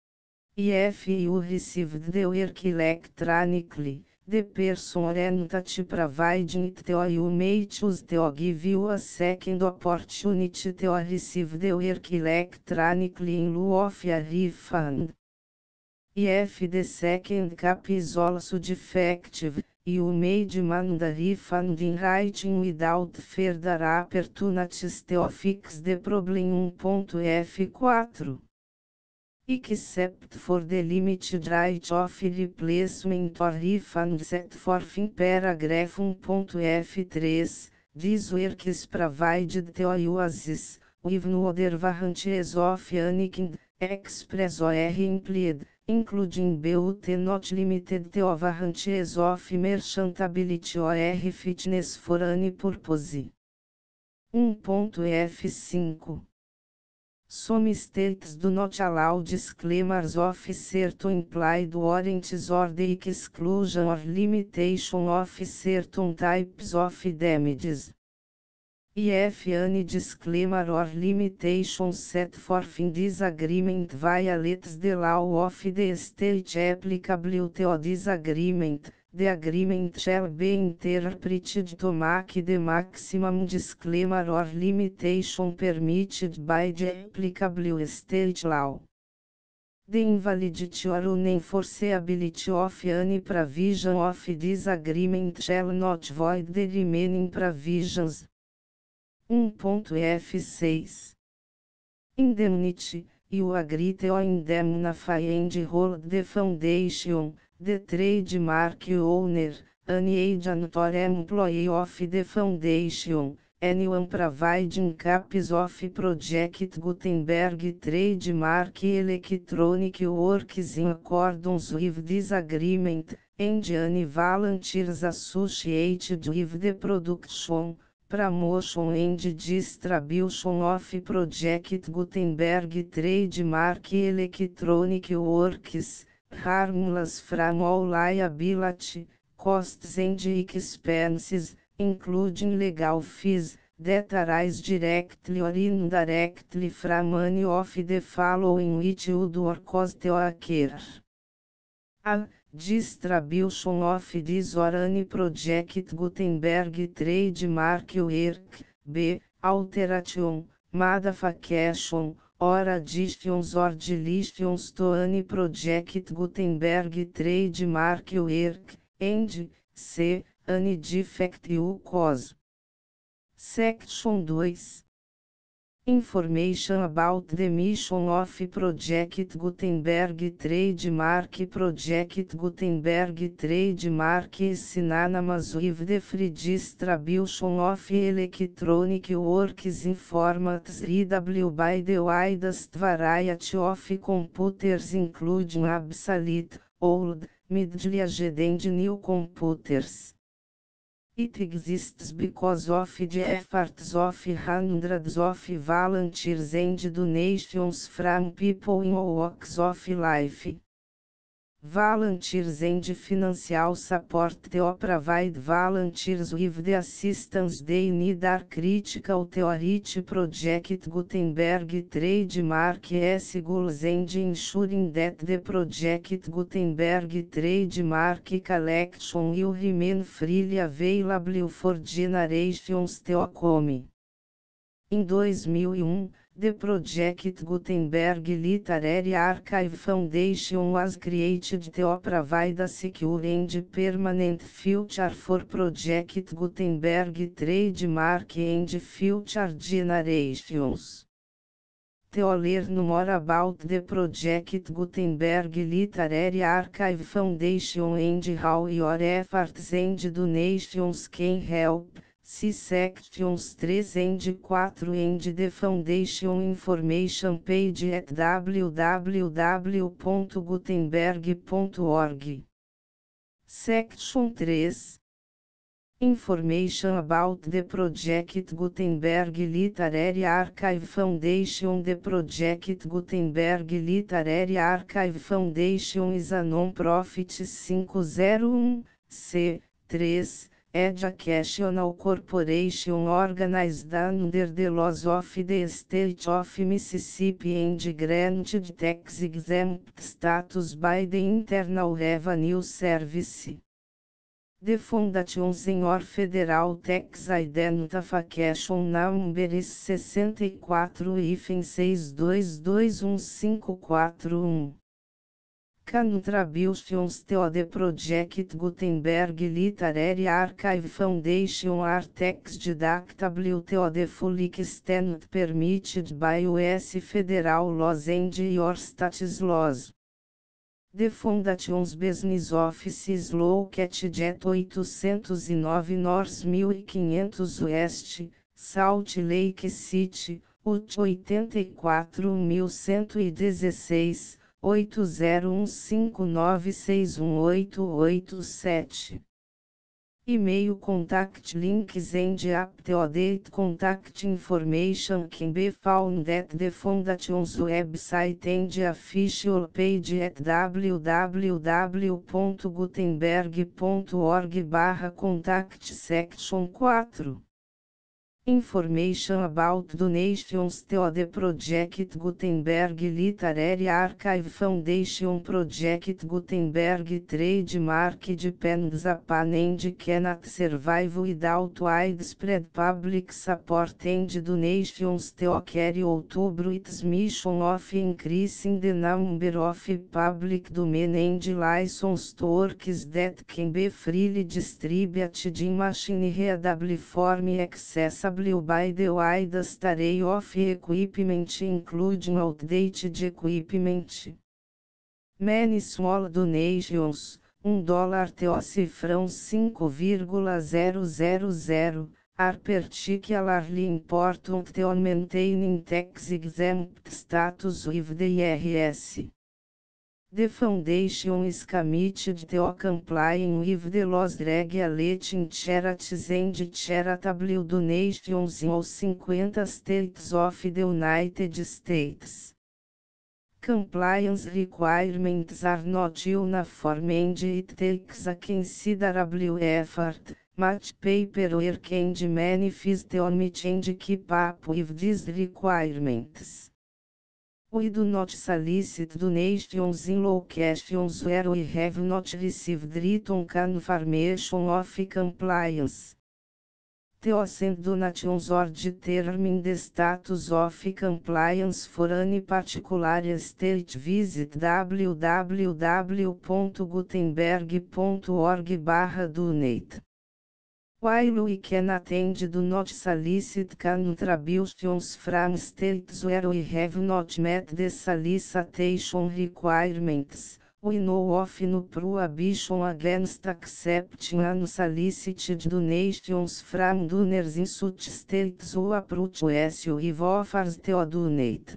Speaker 1: If you received the work electronically, the person or entity providing it to you may choose to give you a second opportunity to receive the work electronically in lieu of a refund. If the second copy is also defective, you may demand a refund in writing without further opportunities to fix the problem. um ponto F quatro. Except for the limited right of replacement or refund set forth in paragraph um ponto F três, this work is provided to you as is, with no other warranties of any kind, express or implied, including but not limited to warranties of merchantability or fitness for any purpose. um ponto F cinco. Some states do not allow disclaimers of certain implied warranties or the exclusion or limitation of certain types of damages. If any disclaimer or limitation set forth in this agreement violates the law of the state applicable to this agreement, the agreement shall be interpreted to make the maximum disclaimer or limitation permitted by the applicable state law. The invalidity or unenforceability of any provision of this agreement shall not void the remaining provisions. um ponto F seis. Indemnity, you agree to indemnify and hold the foundation, the trademark owner, any agent or employee of the foundation, anyone providing copies of Project Gutenberg trademark electronic works in accordance with this agreement, and any volunteers associated with the production, promotion and distribution of Project Gutenberg trademark electronic works, harmless from all liability, costs and expenses, including legal fees, that arise directly or indirectly from any of the following which would or cause to occur. A. Distribution of this or any Project Gutenberg trademark work. B. Alteration, modification, Ora additions or deletions to any project Gutenberg trademark work, and, c, any defect you cause. Section two. Information about the mission of Project Gutenberg Trademark. Project Gutenberg Trademark is synonymous with the free distribution of electronic works in formats readable by the widest variety of computers, including obsolete, old, middle-aged and new computers. It exists because of the efforts of hundreds of volunteers and donations from people in all walks of life. Volunteers and financial support to provide volunteers with the assistance they need are critical to reach Project Gutenberg Trademark's goals and ensuring that the Project Gutenberg Trademark collection will remain freely available for generations to come. Em dois mil e um, the Project Gutenberg Literary Archive Foundation was created to provide a secure and permanent future for Project Gutenberg Trademark and future generations. To learn more about the Project Gutenberg Literary Archive Foundation and how your efforts and donations can help, see sections three and four and the Foundation information page at w w w ponto gutenberg ponto org. Section three. Information about the Project Gutenberg Literary Archive Foundation. The Project Gutenberg Literary Archive Foundation is a non-profit five oh one c three educational corporation organized under the laws of the State of Mississippi and granted tax-exempt status by the Internal Revenue Service. The Foundation's Senhor Federal Tax Identification Number is sessenta e quatro seis dois dois um cinco quatro um. Contributions to the Project Gutenberg Literary Archive Foundation are tax deductible to the full extent permitted by U S federal laws and your state's laws. The Foundation's business office is located at eight oh nine North quinhentos West, Salt Lake City, Utah oito quatro um um seis, oito zero um cinco nove seis um oito oito sete. E-mail contact links and up-to-date contact information can be found at the Foundation's website and official page at w w w ponto gutenberg ponto org barra contact section four. Information about donations to the Project Gutenberg Literary Archive Foundation. Project Gutenberg Trademark depends upon and cannot survive without widespread public support and donations to carry out its mission of increasing the number of public domain and licensed works that can be freely distributed in machine-readable form accessible by the widest array of equipment including outdated equipment. Many small donations, um dólar to cifrão cinco vírgula zero zero zero, are particularly important to maintaining tax-exempt status with the I R S. The Foundation is committed to complying with the laws regulating charities and charitable donations in all fifty states of the United States. Compliance requirements are not uniform and it takes a considerable effort, much paperwork and many fees to meet and keep up with these requirements. We do not solicit donations in locations where we have not received written confirmation of compliance. Theocent donations or determine the status of compliance for any particular state. Visit w w w ponto gutenberg ponto org barra donate. While we can attend do not solicit contributions from states where we have not met the solicitation requirements, we know of no prohibition against accepting unsolicited donations from donors in such states who approach us with offers to donate.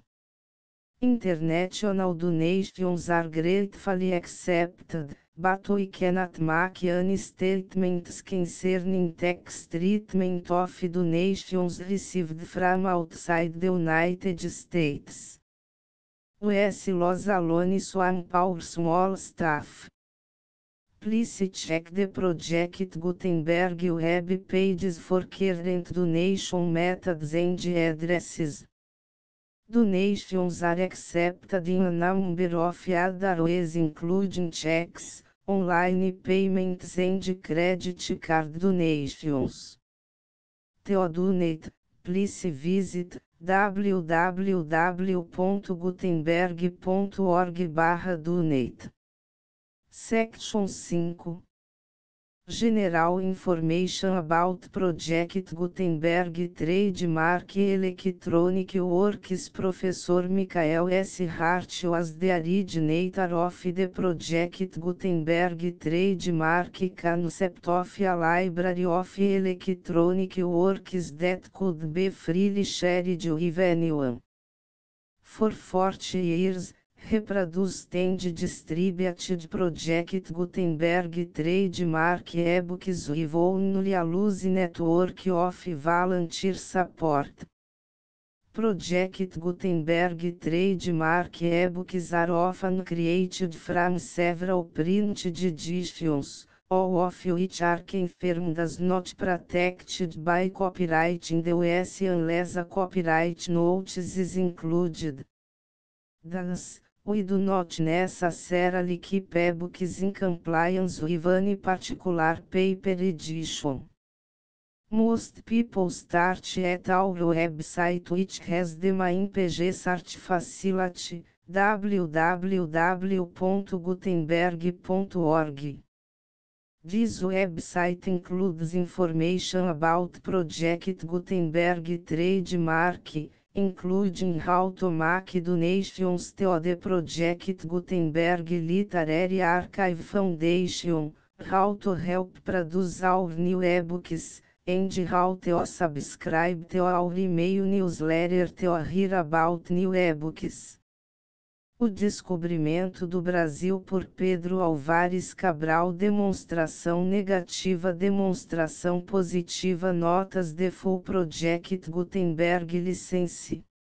Speaker 1: International donations are gratefully accepted, but we cannot make any statements concerning tax treatment of donations received from outside the United States. U S Los Alones one Power Small Staff. Please check the Project Gutenberg web pages for current donation methods and addresses. Donations are accepted in a number of other ways including checks, online payments and credit card donations. To donate, please visit w w w ponto gutenberg ponto org barra donate. Section cinco. General Information about Project Gutenberg Trademark Electronic Works. Professor Michael S. Hart was the originator of the Project Gutenberg Trademark concept of a library of electronic works that could be freely shared with anyone. For forty years, reproduced and distributed Project Gutenberg trademark ebooks with only a loose network of volunteer support. Project Gutenberg trademark ebooks are often created from several printed editions, all of which are confirmed as not protected by copyright in the U S unless a copyright notice is included. Thus, we do not necessarily keep ebooks in compliance with any particular paper edition. Most people start at our website, which has the main page search facility, w w w ponto gutenberg ponto org. This website includes information about Project Gutenberg trademark, including how to make donations to the Project Gutenberg Literary Archive Foundation, how to help produce our new ebooks, and how to subscribe to our email newsletter to hear about new ebooks. O Descobrimento do Brasil por Pedro Álvares Cabral. Demonstração negativa. Demonstração positiva. Notas de Full Project Gutenberg License.